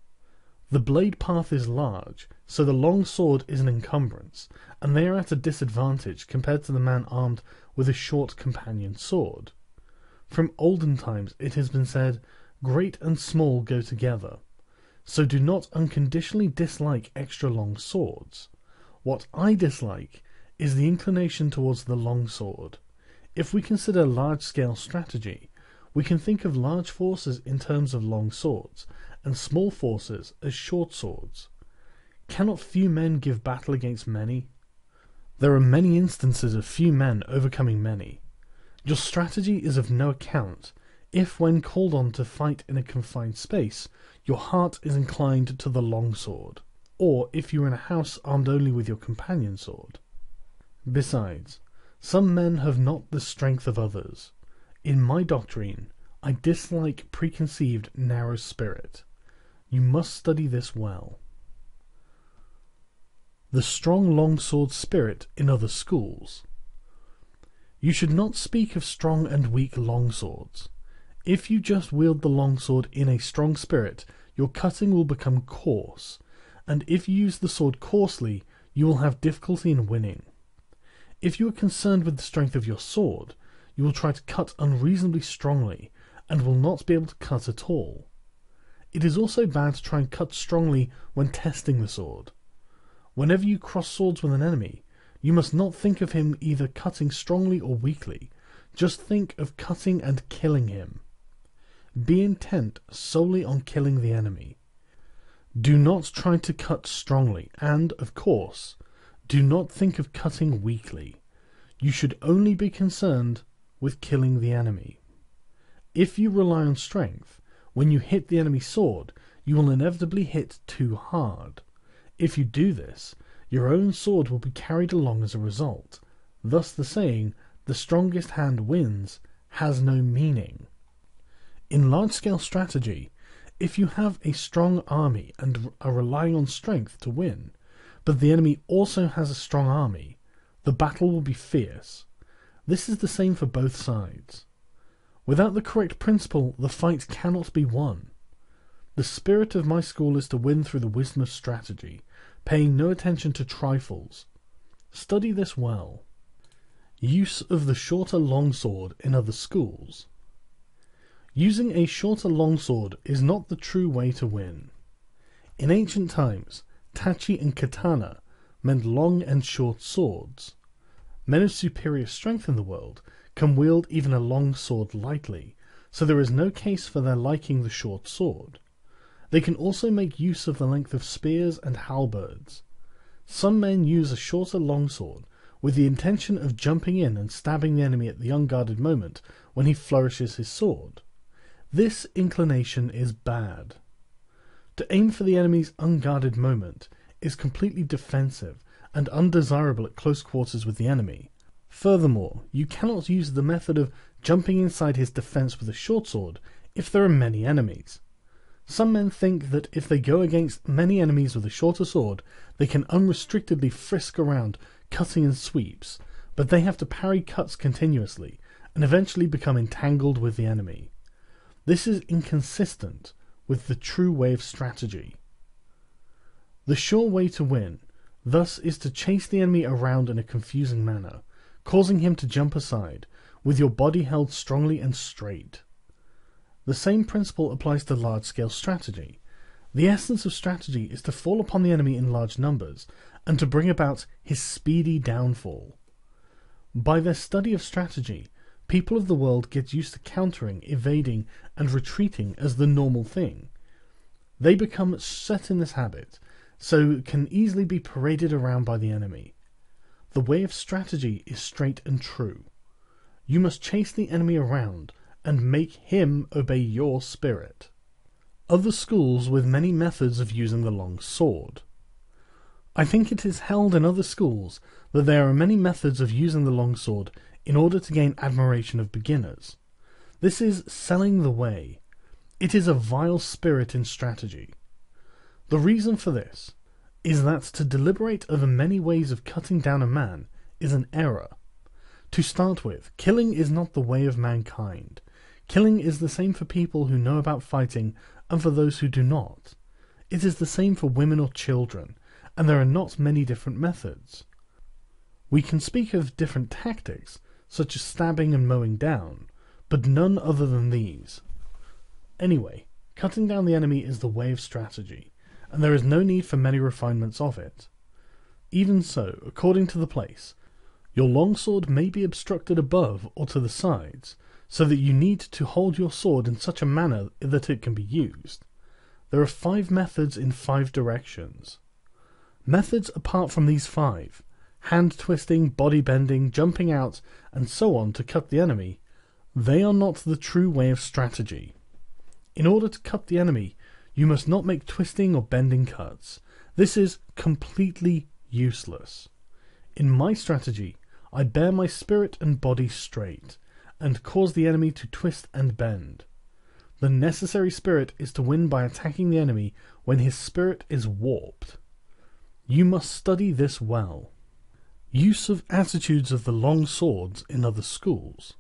The blade path is large, so the long sword is an encumbrance, and they are at a disadvantage compared to the man armed with a short companion sword. From olden times it has been said, "Great and small go together." So do not unconditionally dislike extra long swords. What I dislike is the inclination towards the long sword. If we consider large-scale strategy, we can think of large forces in terms of long swords, and small forces as short swords. Cannot few men give battle against many? There are many instances of few men overcoming many. Your strategy is of no account if, when called on to fight in a confined space, your heart is inclined to the long sword, or if you are in a house armed only with your companion sword. Besides, some men have not the strength of others. In my doctrine, I dislike preconceived narrow spirit. You must study this well. The strong longsword spirit in other schools. You should not speak of strong and weak longswords. If you just wield the longsword in a strong spirit, your cutting will become coarse, and if you use the sword coarsely, you will have difficulty in winning. If you are concerned with the strength of your sword, you will try to cut unreasonably strongly, and will not be able to cut at all. It is also bad to try and cut strongly when testing the sword. Whenever you cross swords with an enemy, you must not think of him either cutting strongly or weakly, just think of cutting and killing him. Be intent solely on killing the enemy. Do not try to cut strongly, and, of course, do not think of cutting weakly. You should only be concerned with killing the enemy. If you rely on strength, when you hit the enemy's sword, you will inevitably hit too hard. If you do this, your own sword will be carried along as a result. Thus the saying, "the strongest hand wins," has no meaning. In large-scale strategy, if you have a strong army and are relying on strength to win, but the enemy also has a strong army, the battle will be fierce. This is the same for both sides. Without the correct principle, the fight cannot be won. The spirit of my school is to win through the wisdom of strategy, paying no attention to trifles. Study this well. Use of the shorter longsword in other schools. Using a shorter longsword is not the true way to win. In ancient times, tachi and katana meant long and short swords. Men of superior strength in the world can wield even a long sword lightly, so there is no case for their liking the short sword. They can also make use of the length of spears and halberds. Some men use a shorter longsword with the intention of jumping in and stabbing the enemy at the unguarded moment when he flourishes his sword. This inclination is bad. To aim for the enemy's unguarded moment is completely defensive and undesirable at close quarters with the enemy. Furthermore, you cannot use the method of jumping inside his defense with a short sword if there are many enemies. Some men think that if they go against many enemies with a shorter sword, they can unrestrictedly frisk around, cutting in sweeps, but they have to parry cuts continuously and eventually become entangled with the enemy. This is inconsistent with the true way of strategy. The sure way to win, thus, is to chase the enemy around in a confusing manner, causing him to jump aside, with your body held strongly and straight. The same principle applies to large-scale strategy. The essence of strategy is to fall upon the enemy in large numbers, and to bring about his speedy downfall. By their study of strategy, people of the world get used to countering, evading, and retreating as the normal thing. They become set in this habit, so can easily be paraded around by the enemy. The way of strategy is straight and true. You must chase the enemy around and make him obey your spirit. Other schools with many methods of using the long sword. I think it is held in other schools that there are many methods of using the long sword in order to gain admiration of beginners. This is selling the way. It is a vile spirit in strategy. The reason for this is that to deliberate over many ways of cutting down a man is an error. To start with, killing is not the way of mankind. Killing is the same for people who know about fighting and for those who do not. It is the same for women or children, and there are not many different methods. We can speak of different tactics, such as stabbing and mowing down, but none other than these. Anyway, cutting down the enemy is the way of strategy, and there is no need for many refinements of it. Even so, according to the place, your longsword may be obstructed above or to the sides, so that you need to hold your sword in such a manner that it can be used. There are 5 methods in 5 directions. Methods apart from these 5, hand twisting, body bending, jumping out, and so on to cut the enemy, they are not the true way of strategy. In order to cut the enemy, you must not make twisting or bending cuts. This is completely useless. In my strategy, I bear my spirit and body straight, and cause the enemy to twist and bend. The necessary spirit is to win by attacking the enemy when his spirit is warped. You must study this well. Use of attitudes of the long swords in other schools.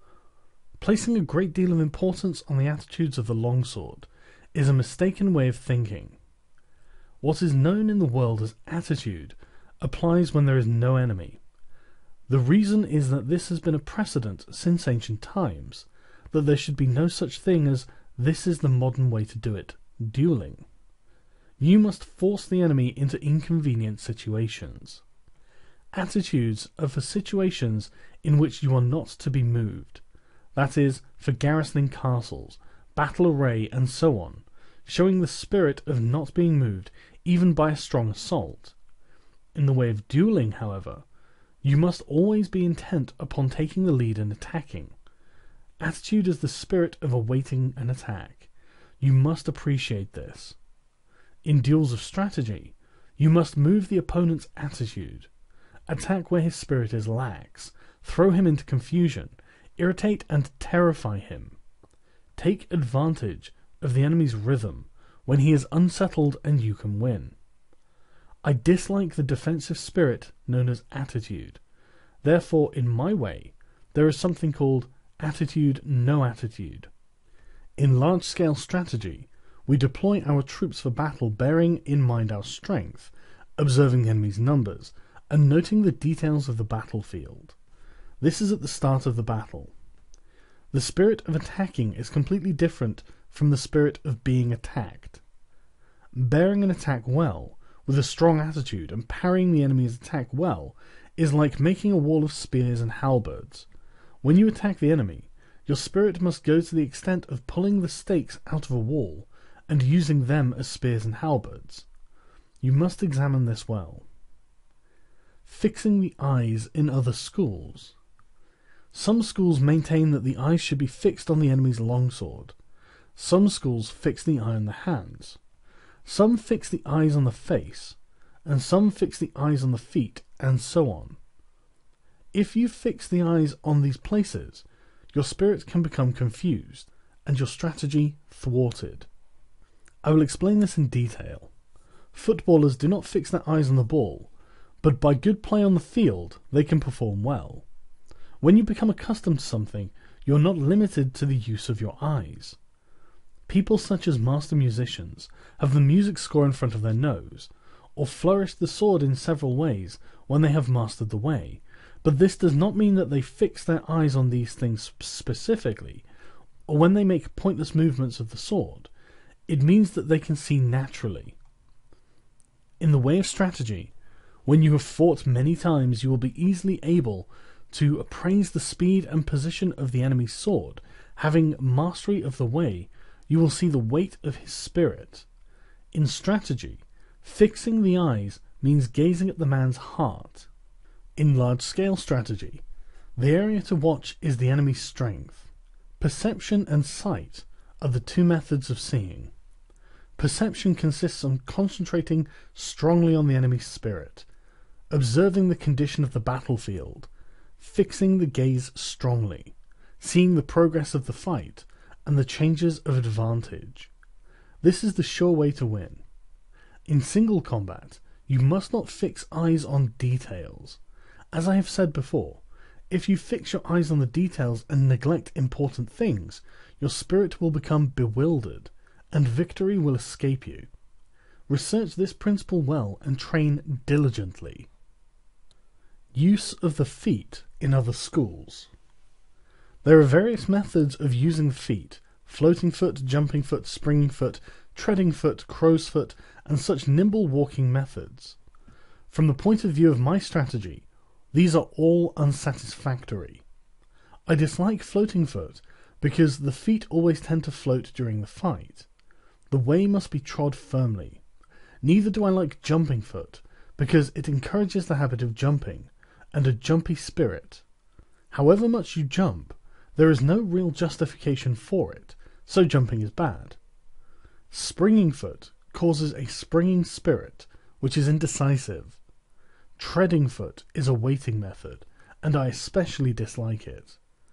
Placing a great deal of importance on the attitudes of the longsword is a mistaken way of thinking. What is known in the world as attitude applies when there is no enemy. The reason is that this has been a precedent since ancient times, that there should be no such thing as this is the modern way to do it, dueling. You must force the enemy into inconvenient situations. Attitudes are for situations in which you are not to be moved. That is, for garrisoning castles, battle array, and so on, showing the spirit of not being moved even by a strong assault. In the way of dueling, however, you must always be intent upon taking the lead and attacking. Attitude is the spirit of awaiting an attack. You must appreciate this. In duels of strategy, you must move the opponent's attitude. Attack where his spirit is lax, throw him into confusion, irritate and terrify him. Take advantage of the enemy's rhythm when he is unsettled and you can win. I dislike the defensive spirit known as attitude. Therefore, in my way, there is something called attitude no attitude. In large-scale strategy, we deploy our troops for battle bearing in mind our strength, observing the enemy's numbers, and noting the details of the battlefield. This is at the start of the battle. The spirit of attacking is completely different from the spirit of being attacked. Bearing an attack well, with a strong attitude, and parrying the enemy's attack well, is like making a wall of spears and halberds. When you attack the enemy, your spirit must go to the extent of pulling the stakes out of a wall and using them as spears and halberds. You must examine this well. Fixing the eyes in other schools. Some schools maintain that the eyes should be fixed on the enemy's longsword. Some schools fix the eye on the hands. Some fix the eyes on the face, and some fix the eyes on the feet, and so on. If you fix the eyes on these places, your spirit can become confused, and your strategy thwarted. I will explain this in detail. Footballers do not fix their eyes on the ball, but by good play on the field, they can perform well. When you become accustomed to something, you are not limited to the use of your eyes. People such as master musicians have the music score in front of their nose, or flourish the sword in several ways when they have mastered the way, but this does not mean that they fix their eyes on these things specifically, or when they make pointless movements of the sword. It means that they can see naturally. In the way of strategy, when you have fought many times, you will be easily able to appraise the speed and position of the enemy's sword. Having mastery of the way, you will see the weight of his spirit. In strategy, fixing the eyes means gazing at the man's heart. In large-scale strategy, the area to watch is the enemy's strength. Perception and sight are the two methods of seeing. Perception consists on concentrating strongly on the enemy's spirit, observing the condition of the battlefield, fixing the gaze strongly, seeing the progress of the fight, and the changes of advantage. This is the sure way to win. In single combat, you must not fix eyes on details. As I have said before, if you fix your eyes on the details and neglect important things, your spirit will become bewildered, and victory will escape you. Research this principle well and train diligently. Use of the feet in other schools. There are various methods of using the feet: floating foot, jumping foot, springing foot, treading foot, crow's foot, and such nimble walking methods. From the point of view of my strategy, these are all unsatisfactory. I dislike floating foot because the feet always tend to float during the fight. The way must be trod firmly. Neither do I like jumping foot because it encourages the habit of jumping and a jumpy spirit. However much you jump, there is no real justification for it, so jumping is bad. Springing foot causes a springing spirit, which is indecisive. Treading foot is a waiting method, and I especially dislike it.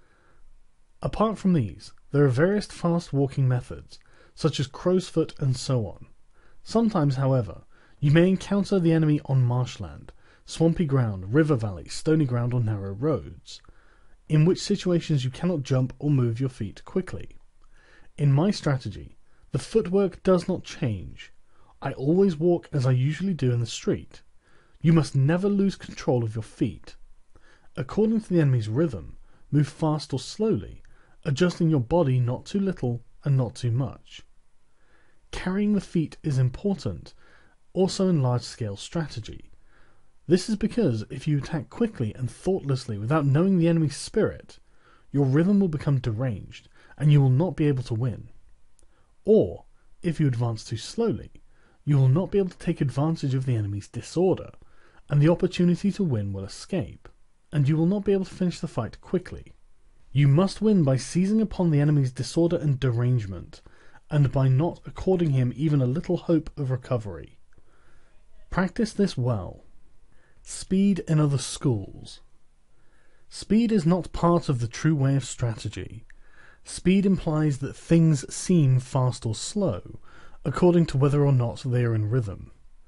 Apart from these, there are various fast walking methods, such as crow's foot and so on. Sometimes, however, you may encounter the enemy on marshland, swampy ground, river valley, stony ground, or narrow roads, in which situations you cannot jump or move your feet quickly. In my strategy, the footwork does not change. I always walk as I usually do in the street. You must never lose control of your feet. According to the enemy's rhythm, move fast or slowly, adjusting your body not too little and not too much. Carrying the feet is important, also in large-scale strategy. This is because if you attack quickly and thoughtlessly without knowing the enemy's spirit, your rhythm will become deranged and you will not be able to win. Or, if you advance too slowly, you will not be able to take advantage of the enemy's disorder, and the opportunity to win will escape, and you will not be able to finish the fight quickly. You must win by seizing upon the enemy's disorder and derangement, and by not according him even a little hope of recovery. Practice this well. Speed in other schools. Speed is not part of the true way of strategy. Speed implies that things seem fast or slow, according to whether or not they are in rhythm.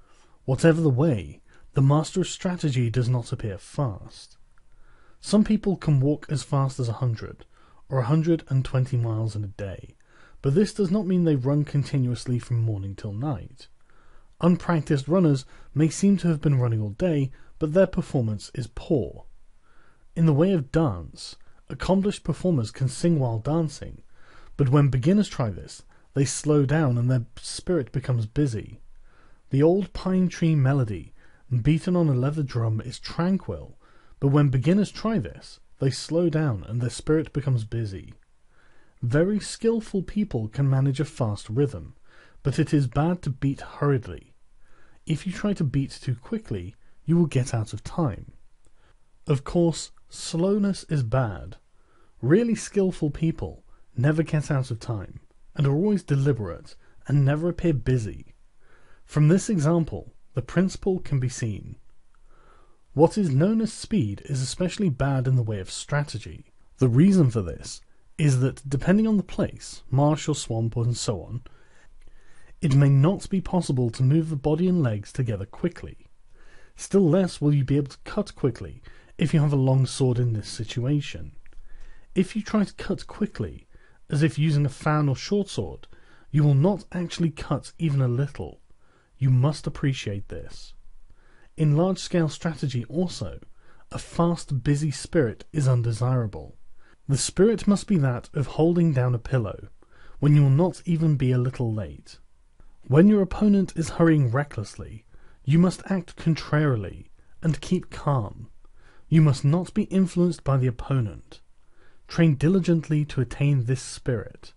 Whatever the way, the master of strategy does not appear fast. Some people can walk as fast as 100 or 120 miles in a day, but this does not mean they run continuously from morning till night. Unpracticed runners may seem to have been running all day, but their performance is poor. In the way of dance, accomplished performers can sing while dancing, but when beginners try this, they slow down and their spirit becomes busy. The old pine tree melody, beaten on a leather drum, is tranquil, but when beginners try this, they slow down and their spirit becomes busy. Very skillful people can manage a fast rhythm, but it is bad to beat hurriedly. If you try to beat too quickly, you will get out of time. Of course, slowness is bad. Really skillful people never get out of time, and are always deliberate, and never appear busy. From this example, the principle can be seen. What is known as speed is especially bad in the way of strategy. The reason for this is that, depending on the place, marsh or swamp and so on, it may not be possible to move the body and legs together quickly. Still less will you be able to cut quickly if you have a long sword in this situation. If you try to cut quickly, as if using a fan or short sword, you will not actually cut even a little. You must appreciate this. In large-scale strategy also, a fast, busy spirit is undesirable. The spirit must be that of holding down a pillow, when you will not even be a little late. When your opponent is hurrying recklessly, you must act contrarily, and keep calm. You must not be influenced by the opponent. Train diligently to attain this spirit.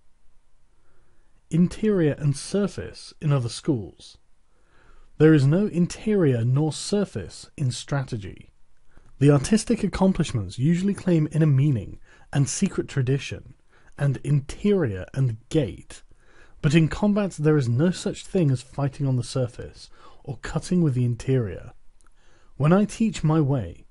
Interior and surface in other schools. There is no interior nor surface in strategy. The artistic accomplishments usually claim inner meaning and secret tradition, and interior and gait, but in combat there is no such thing as fighting on the surface, or cutting with the interior. When I teach my way,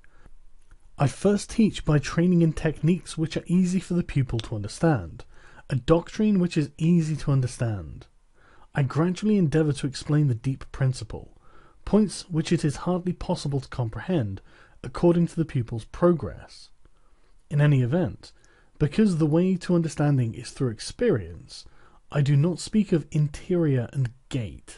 I first teach by training in techniques which are easy for the pupil to understand, a doctrine which is easy to understand. I gradually endeavour to explain the deep principle, points which it is hardly possible to comprehend according to the pupil's progress. In any event, because the way to understanding is through experience, I do not speak of interior and gait.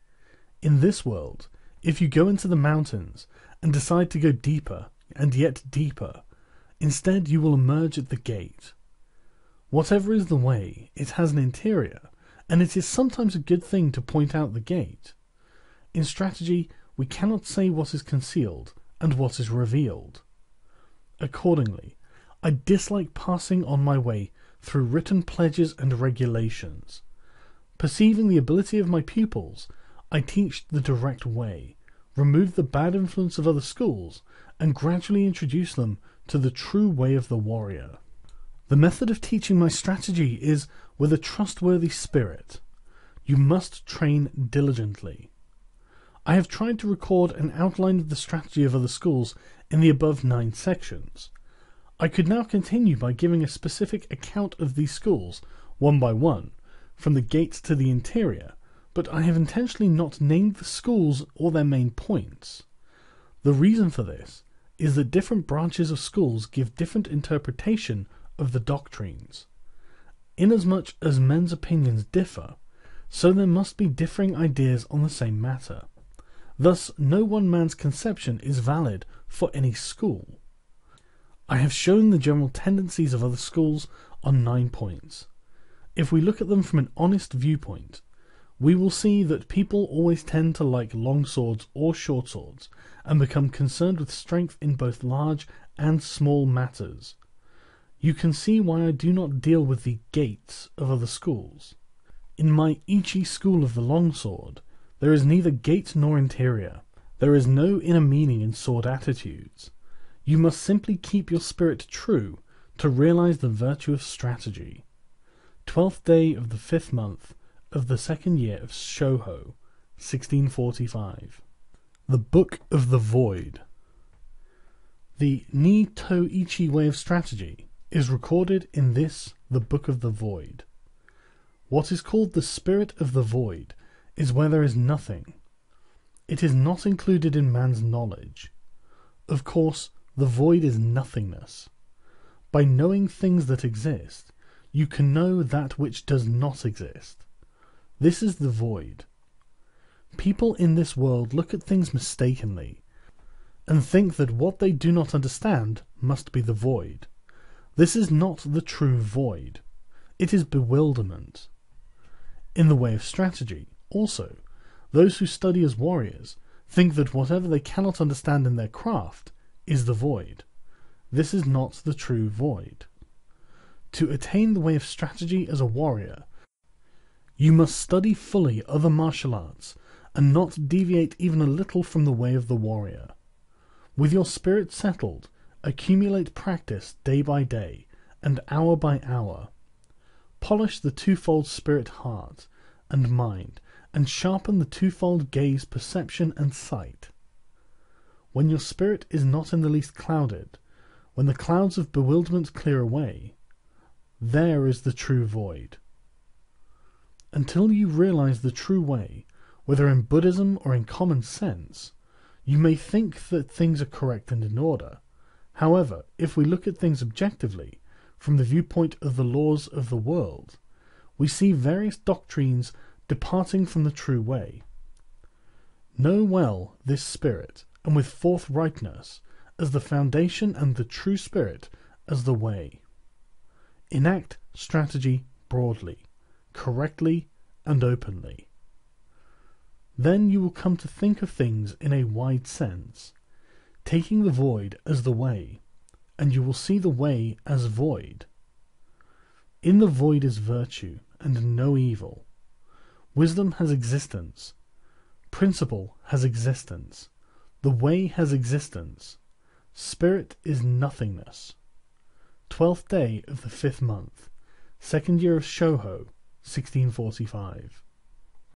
In this world, if you go into the mountains and decide to go deeper and yet deeper, instead you will emerge at the gate. Whatever is the way, it has an interior, and it is sometimes a good thing to point out the gate. In strategy, we cannot say what is concealed and what is revealed. Accordingly, I dislike passing on my way through written pledges and regulations. Perceiving the ability of my pupils, I teach the direct way, remove the bad influence of other schools, and gradually introduce them to the true way of the warrior. The method of teaching my strategy is with a trustworthy spirit. You must train diligently. I have tried to record an outline of the strategy of other schools in the above 9 sections. I could now continue by giving a specific account of these schools, one by one, from the gates to the interior, but I have intentionally not named the schools or their main points. The reason for this is that different branches of schools give different interpretation of the doctrines. Inasmuch as men's opinions differ, so there must be differing ideas on the same matter. Thus, no one man's conception is valid for any school. I have shown the general tendencies of other schools on 9 points. If we look at them from an honest viewpoint, we will see that people always tend to like long swords or short swords, and become concerned with strength in both large and small matters. You can see why I do not deal with the gates of other schools. In my Ichi school of the longsword, there is neither gate nor interior. There is no inner meaning in sword attitudes. You must simply keep your spirit true to realize the virtue of strategy. 12th day of the 5th month of the 2nd year of Shoho, 1645. The Book of the Void. The Ni-to-Ichi way of strategy is recorded in this, the Book of the Void. What is called the Spirit of the Void is where there is nothing. It is not included in man's knowledge. Of course, the void is nothingness. By knowing things that exist, you can know that which does not exist. This is the void. People in this world look at things mistakenly, and think that what they do not understand must be the void. This is not the true void. It is bewilderment. In the way of strategy, also, those who study as warriors think that whatever they cannot understand in their craft is the void. This is not the true void. To attain the way of strategy as a warrior, you must study fully other martial arts and not deviate even a little from the way of the warrior. With your spirit settled, accumulate practice day by day and hour by hour. Polish the twofold spirit heart and mind, and sharpen the twofold gaze perception and sight. When your spirit is not in the least clouded, when the clouds of bewilderment clear away, there is the true void. Until you realize the true way, whether in Buddhism or in common sense, you may think that things are correct and in order. However, if we look at things objectively, from the viewpoint of the laws of the world, we see various doctrines departing from the true way. Know well this spirit, and with forthrightness, as the foundation, and the true spirit as the way. Enact strategy broadly, correctly, and openly. Then you will come to think of things in a wide sense, taking the void as the way, and you will see the way as void. In the void is virtue, and no evil. Wisdom has existence. Principle has existence. The way has existence. Spirit is nothingness. 12th day of the 5th month, 2nd year of Shoho, 1645.